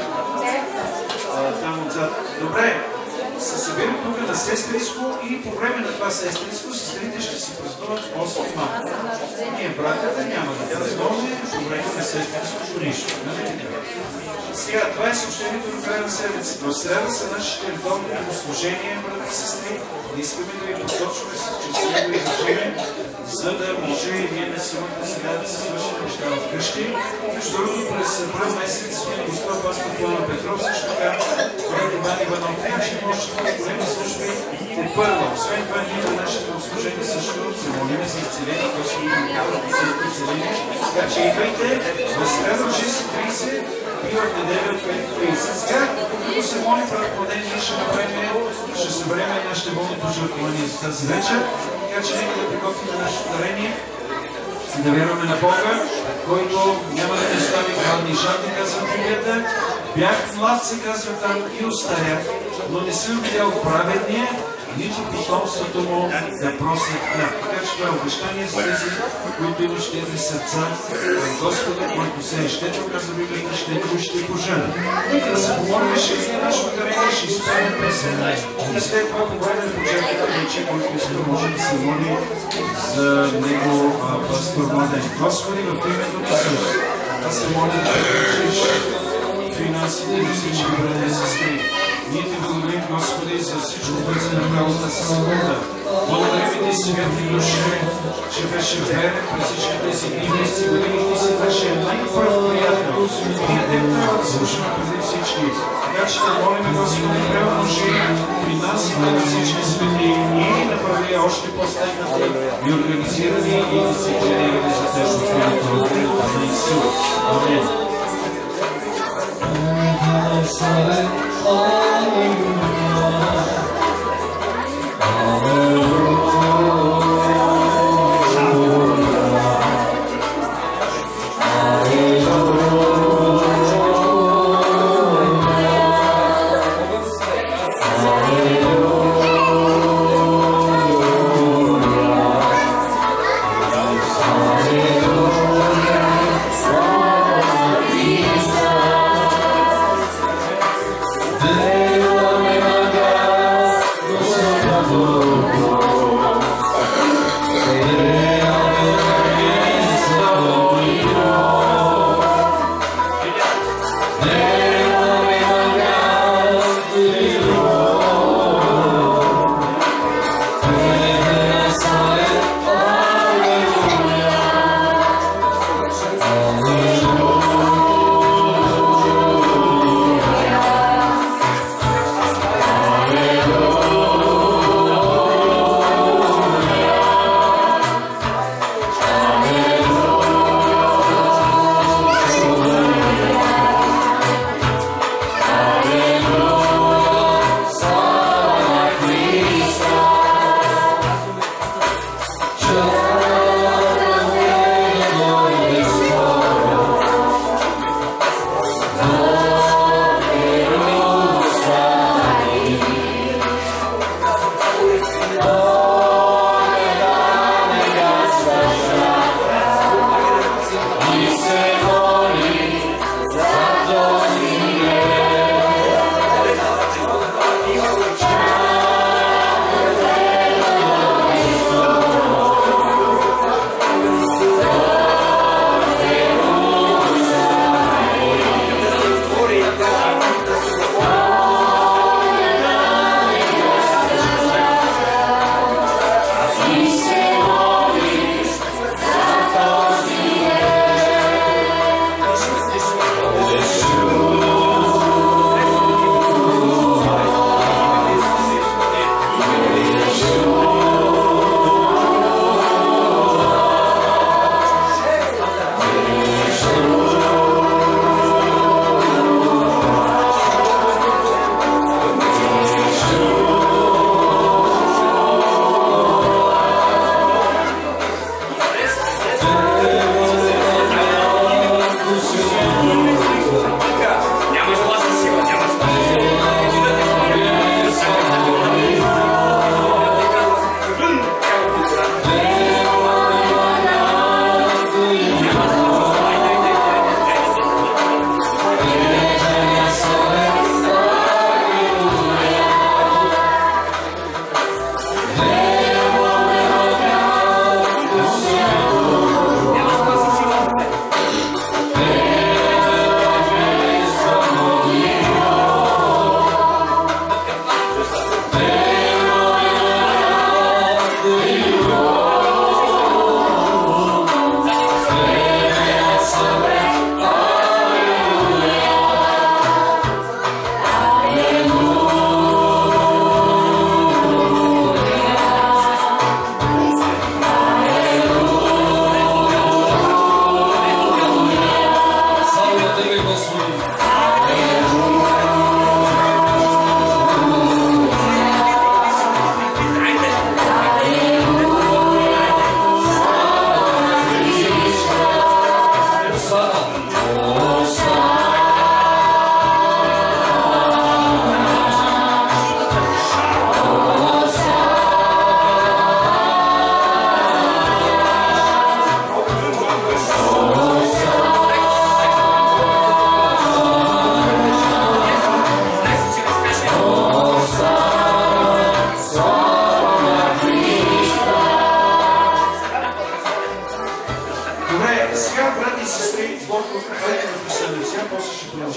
там отзад. Добре, се събирам тук на сестринско и по време на това сестринско сестрите ще си празнуват 8 марта. Ние, братята, няма да празнуваме по време на сестринското нищо. Сега, това е съобщението до края на седмицата. В среда са нашите редовни богослужения, брати и сестри. Искаме да ви посочваме с честливо изражение, за да може и ние на силата сега да се свършим неща вкъщи. Между другото, през април месец на Господ пастор Пламен Петров, също така брат Иван Иванов, ще може да големи служби те първо. Освен това, ние на нашите богослужения също се молим за изцеление, което ще има за изцеление. Така че идвайте в среда в 6:30 и в неделя в 5:30. Сега, когато се молим пред Плоден, ние ще съберем нашите болни пожертвования за тази вечер. Така че нека да приготвим нашето дарение и да вярваме на Бога, който няма да ни остави гладни и жадни, казва Библията. Бях млад, се казва там, и остарях, но не съм видял праведния, нито потомството му да просне хляб. Така че това е обещание за тези, които имат щедри сърца към Господа, който се е щедро, казва Библията, щедро ще пожена. Нека да се помолим, ще видим нашето дарение, ще изпълним песен и след това по време на бюджетната рече, който иска може да се моли за него пастор Младен. Господи, в името на Исус, аз се моля да получиш финансите на всички братя и сестри. Ние те благодарим, Господи, за всичко, което си направил тази събота. Благодарим и ти, светли души, че беше верен през всички тези дни, месеци, години. Ти си нашия най-пръв приятел. Ние те трябва да слушаме преди всички. Така че да молим, Господи, превънуши при нас и на всички свети и направи още по-стегнати и организирани и дисциплинирани за тези приятел на Исус. Амин.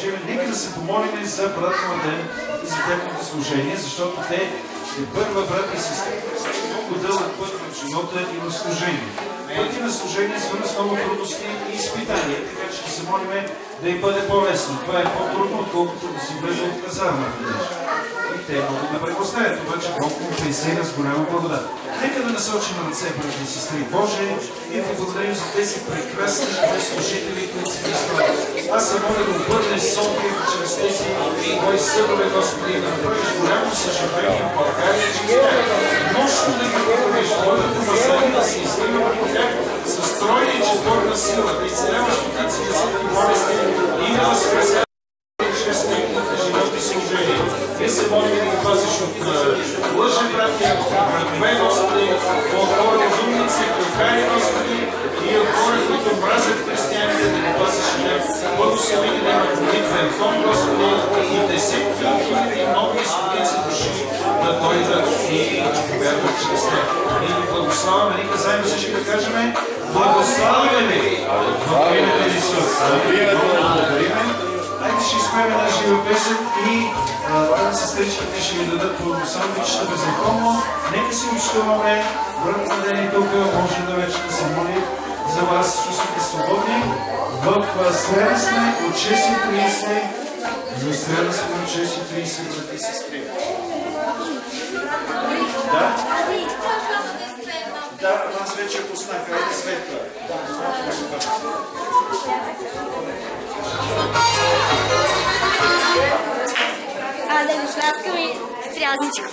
продължим. Нека да се помолим за брат Младен и за техното служение, защото те първа, брат и сестри, много дълъг път в живота и в служение. Пъти на служение свързано с много трудности и изпитания, така че ще се молим да им бъде по-лесно. Това е по-трудно, отколкото да си влезе от казармата. И те могат да прекоснеят, обаче Бог му присега с голяма благодат. Нека да насочим ръце, брати и сестри Боже, и да благодарим за тези прекрасни служители, които си изправят. Аз се моля да обърнеш София чрез тези твои съдове, Господи, да направиш голямо съживение в България, че мощно да ги говориш, твоята мазани да се излива върху тях с тройна и четворна сила, да изцеляваш стотици на всеки болести и да възкресяваш чрез техните живот и служение. Ние се молим да ги пазиш от лъжи, братя, врагове, Господи, от хора разумници, клюкари, Господи, и от хора, които мразят християните, да ги пазиш от тях. Благослови да имат молитвен тон, Господи, и десетки хиляди нови стотици души да дойдат и да повярват чрез тях. И ви благославяме, нека заедно всички да кажем, благославяме в името на Исус. Благодариме. Хайде ще изпеем една жива песен и сестричките ще ви дадат по сандвичета беззаконно. Нека си общуваме, брат Младен и тук може да вече да се моли за вас, чувствате свободни. В среда сме от 6:30. За среда сме от 6:30, брати и сестри. Да? Да, аз вече пуснах. Хайде Светла. Да ми шляпка ми трясичка.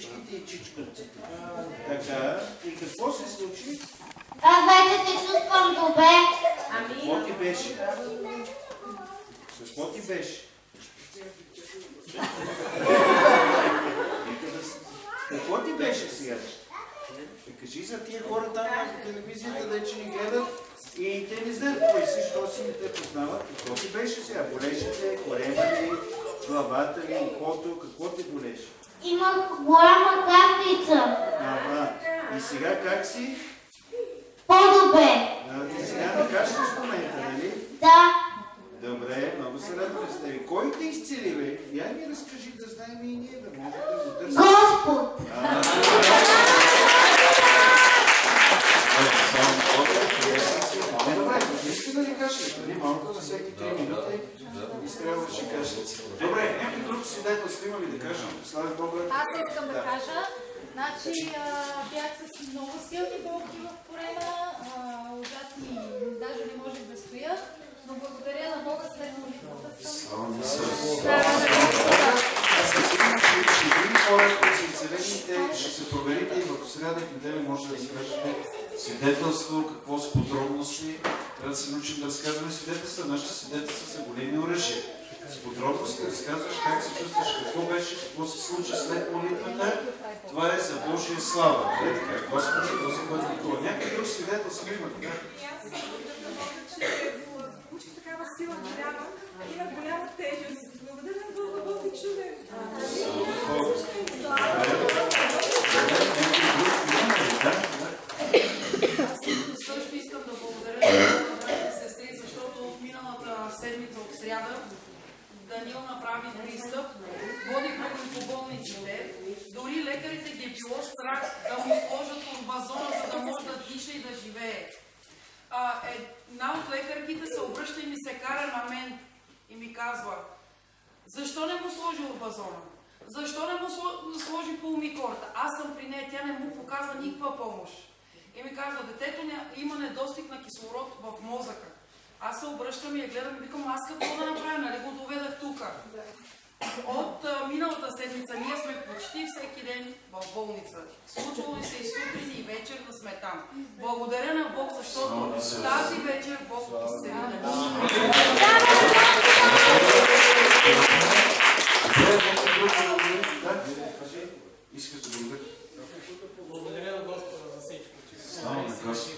свечките и чичковците. Така, и какво се случи? Аз вече се чувствам добре. Какво ти беше? Какво ти беше? Какво ти беше сега? Кажи за тия хора там на телевизията, да че ни гледат и те не знаят кой си, що си не те познават. Какво ти беше сега? Болеше те, корема ли, главата ли, ухото, какво те болеше? Имах голяма кафица. Ага. И сега как си? По-добре. Ти сега не кашляш в момента, нали? Да. Добре, много се радваме с тебе. Кой те изцели, бе? Я ми разкажи да знаем и ние, да може да го търсим. Господ. Добре, наистина ли кашляш? Малко за всеки 3 минути изтребваше кашляци. Добре, някой друг свидетелство има ли да кажем? Слава Бога. Аз искам да кажа. Значи бях с много силни болки в корема, ужасни, даже не можех да стоя, но благодаря на Бога след молитвата съм. Хора, които са изцелени, ще се проверите и в сряда и неделя може да разкажете свидетелство, какво с подробности. Трябва да се научим да разказваме свидетелства. Нашите свидетелства са големи оръжия. С подробности разказваш как се чувстваш, какво беше, какво се случи след молитвата. Това е за Божия слава. Е така, Господи, този който никога. Някой друг свидетелство има, така? Получих такава сила вяра и на голяма тежест. Благодаря на Бога, Бог е чуден. Също искам да благодаря на братите сестри, защото миналата седмица от сряда Данил направи пристъп, водихме го по болниците, дори лекарите ги е било страх да му сложат турбазона, за да може да диша и да живее. Една от лекарките се обръща и ми се кара на мен и ми казва: защо не му сложи урбазона? Защо не му сложи пулмикорта? Аз съм при нея, тя не му показва никаква помощ. И ми казва: детето има недостиг на кислород в мозъка. Аз се обръщам и я гледам и викам: аз какво да направя, нали го доведах тук. От миналата седмица ние сме почти всеки ден в болница. Случвало ли се и сутрин и вечер да сме там. Благодаря на Бог, защото тази вечер Бог изцели на Искаш да благодаря? Благодаря на Господа за всичко. Слава на Господа.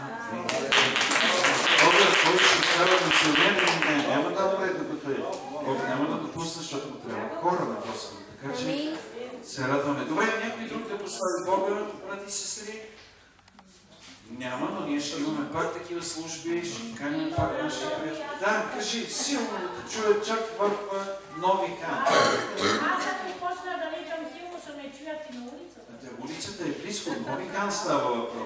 Той ще става национален, няма да умре докато е. Бог няма да допусне, защото му трябва хора на Господа. Така че се радваме. Добре, някой друг да постави Бога, брати и сестри? Няма, но ние ще имаме пак такива служби, ще каним пак наши приятели. Да, кажи, силно да те чуят чак в Нови Хан. Аз ако почна да личам силно, ще ме чуят и на улицата. Улицата е близко, Нови Хан става въпрос.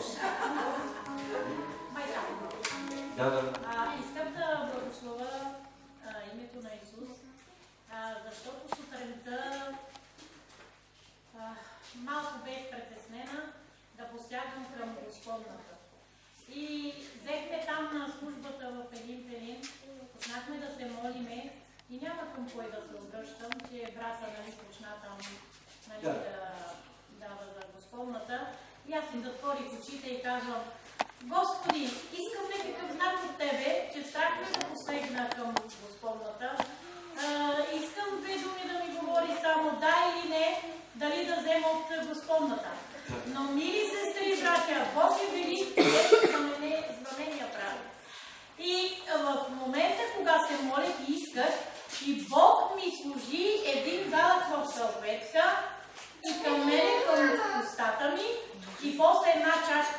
Да. Искам да благословя името на Исус, защото сутринта малко бех притеснена да посягам към Господната. И взехме там на службата в един пелин, почнахме да се молиме и няма към кой да се обръщам, че брата почна там да дава за Господната. И аз си затворих очите и казвам: Господи, искам някакъв знак от Тебе, че страх ме да посегна към Господната. Искам две думи да ми говори само да или не, дали да взема от Господната. Но, мили сестри и братя, Бог е велик, което знамения прави. И в момента, кога се молих и исках, и Бог ми служи един валък в салфетка и към мене, към устата ми, и после една чашка.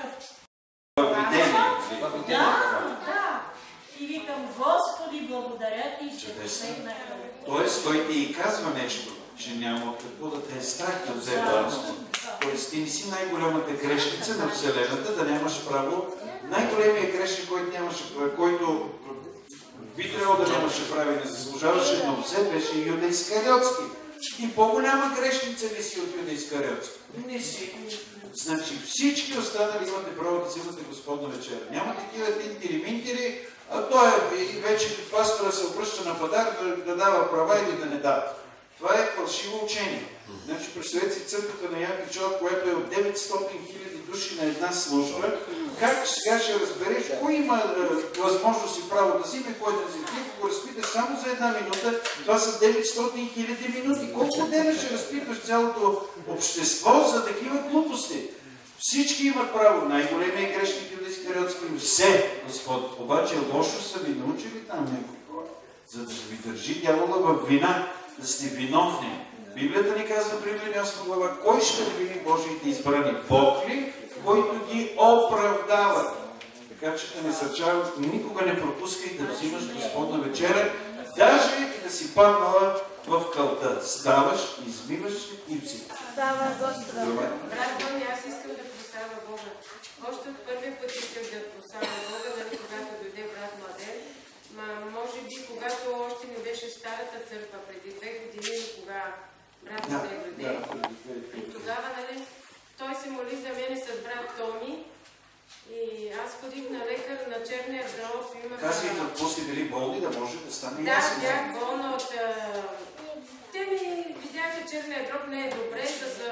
Да. И викам: Господи, благодаря Ти, че посегнах. Тоест, той ти и казва нещо, че няма от какво да те е страх да взема. Тоест, ти не си най-голямата грешница на Вселената, да нямаш право. Най-големият грешник, който би трябвало да нямаше право и не заслужаваше, но взе, беше Юда Искариотски. И по-голяма грешница ли си от Юда Искариотски? Не си. Значи всички останали имате право да взимате Господна вечера. Няма такива тинтири-минтири, а той вече пастора се обръща на падар да дава права или да не дава. Това е фалшиво учение. Значи, представете си църквата на Ян Пичова, която е от 900 000 души на една служба. Как сега ще разбереш кой има възможност и право да взиме, кой да взиме? Ти го разпиташ само за една минута, това са 900 000 минути. Колко дена ще разпиташ цялото общество за такива глупости? Всички имат право. Най-големият грешник Юда Искариотски все, Господ. Обаче лошо са ви научили там някои хора, за да ви държи дявола във вина, да сте виновни. Библията ни казва, Римляни 8 глава, кой ще обвини Божиите избрани? Бог ли, който ги оправдава? Така че те насърчавам, никога не пропускай да взимаш Господна вечеря, даже и да си паднала в кълта. Ставаш, измиваш и взимаш. Става Господа. Брат Бони, аз искам да прославя Бога. Още от първия път искам да прославя Бога, нали, когато дойде брат Младен. Може би, когато още не беше старата църква, преди 2 години, кога брат Младен дойде. И тогава, нали, той се моли за мене с брат Томи. И аз ходих на лекар на черния дроб. Казвай, какво сте били болни, да може да стане ясно. Да, бях болна от... Те ми видяха, че черния дроб не е добре, за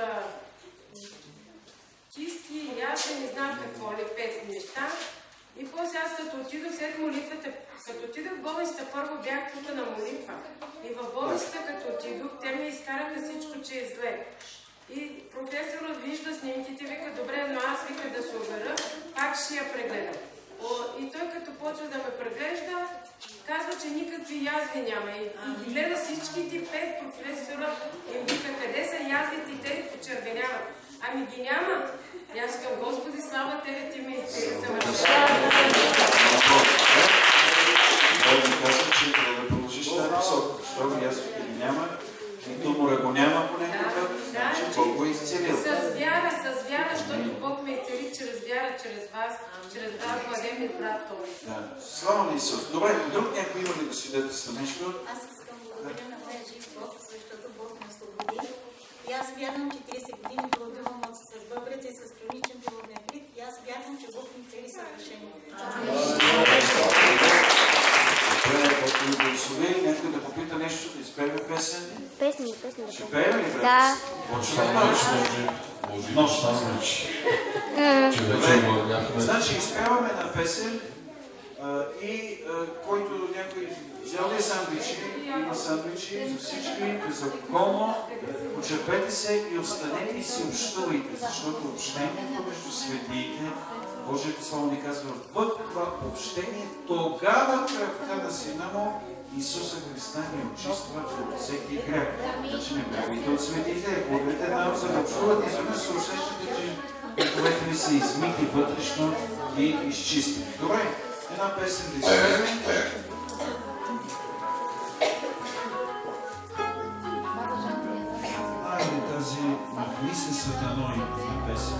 чисти и аз не знам какво ли, 5 неща. И после аз като отидох след молитвата, като отидох в болницата, първо бях тук на молитва. И в болницата, като отидох, те ми изкараха всичко, че е зле. И професорът вижда снимките, вика, добре, но аз вика да се уверя, пак ще я прегледам. И той като почва да ме преглежда, казва, че никакви язви няма. И ги гледа всичките 5 професора и вика, къде са язвите, те почервеняват. Ами ги няма. И аз към Господи, слава Тебе, Ти ме изцели за мъжа. Той ми казва, че трябва да продължиш тази посока, защото язвите ги няма. И тумора го няма понякога, значи Бог го е изцелил. С вяра, защото Бог ме изцели чрез вяра, чрез вас, чрез вас, благодетен брат Томи. Да, слава на Исус. Добре, друг някой има ли да свидетелства нещо? Аз искам благодаря на моя жив Бог, защото Бог ме освободи. И аз вярвам, че 30 години продължавам с бъбрец и с хроничен природен крит. И аз вярвам, че Бог ми цели съвършено. Добре, Бог ми благослови. Някой да попита нещо, да изпеем песен? Песни. Ще пеем ли, брат? Да. Нощ. Значи, изпяваме на песен и който някой взял ли сандвичи, има сандвичи за всички, безалкохолно, почерпете се и останете и си общувайте, защото общението между светиите, Божието Слово ни казва, в това общение, тогава кръвта на Сина Му, Исуса Христа ни очиства от всеки грех. Значи не бягайте от светите, ходете там, за да общувате, изведнъж се усещате, че греховете ви са измити вътрешно и изчистени. Добре, една песен да изпеем. Айде тази „Махни се, Сатаной“ на песен.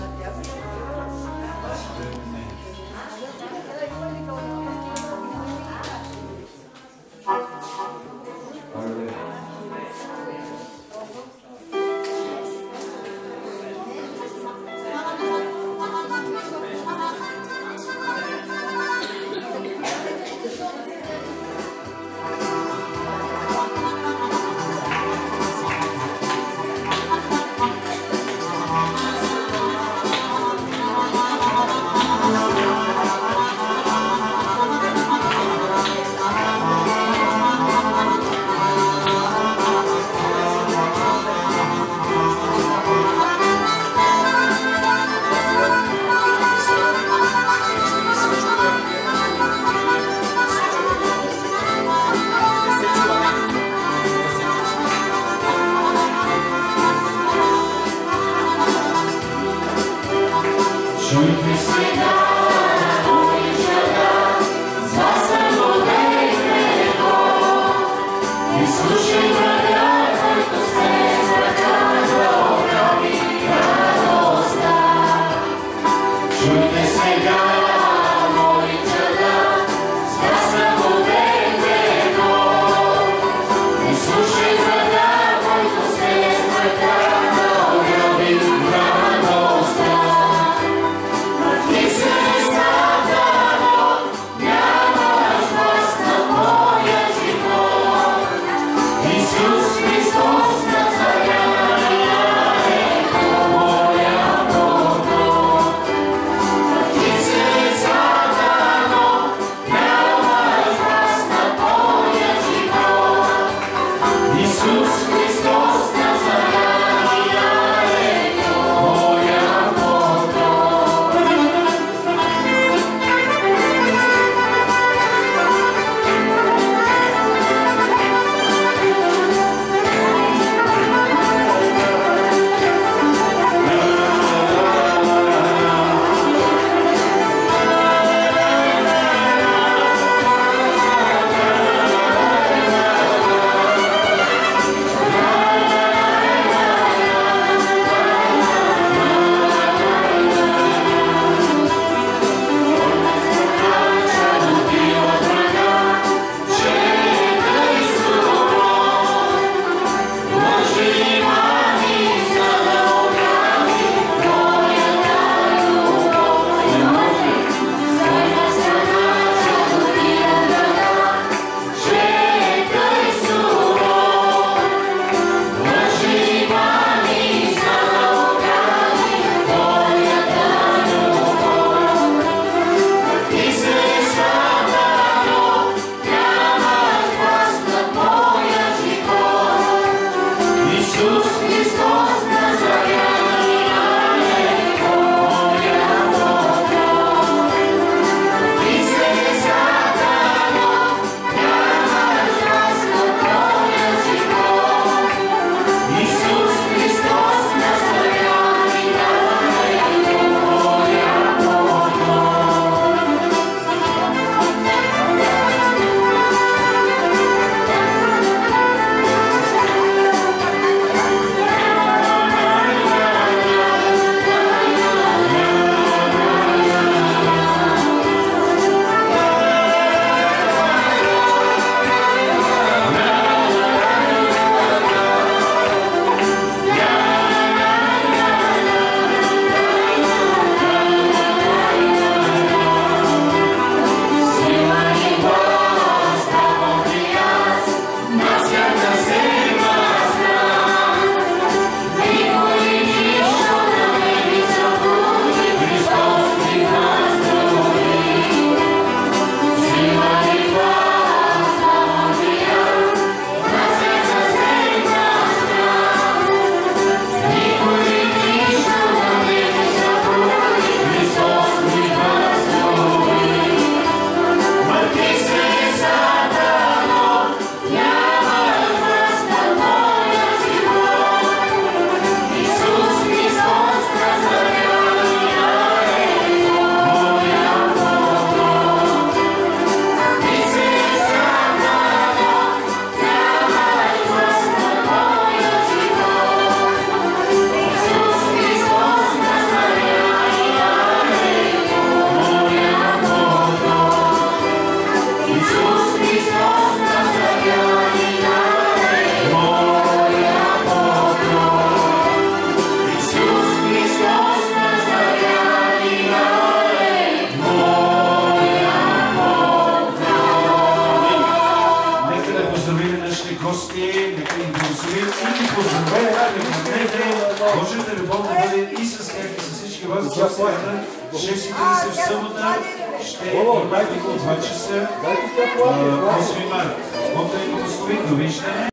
Божията любов да бъде и с тях, и с всички вас. Тя сряда, 6:30 в събота, ще имате 2 часа, 8 март. Бог да ви благослови. Довиждане.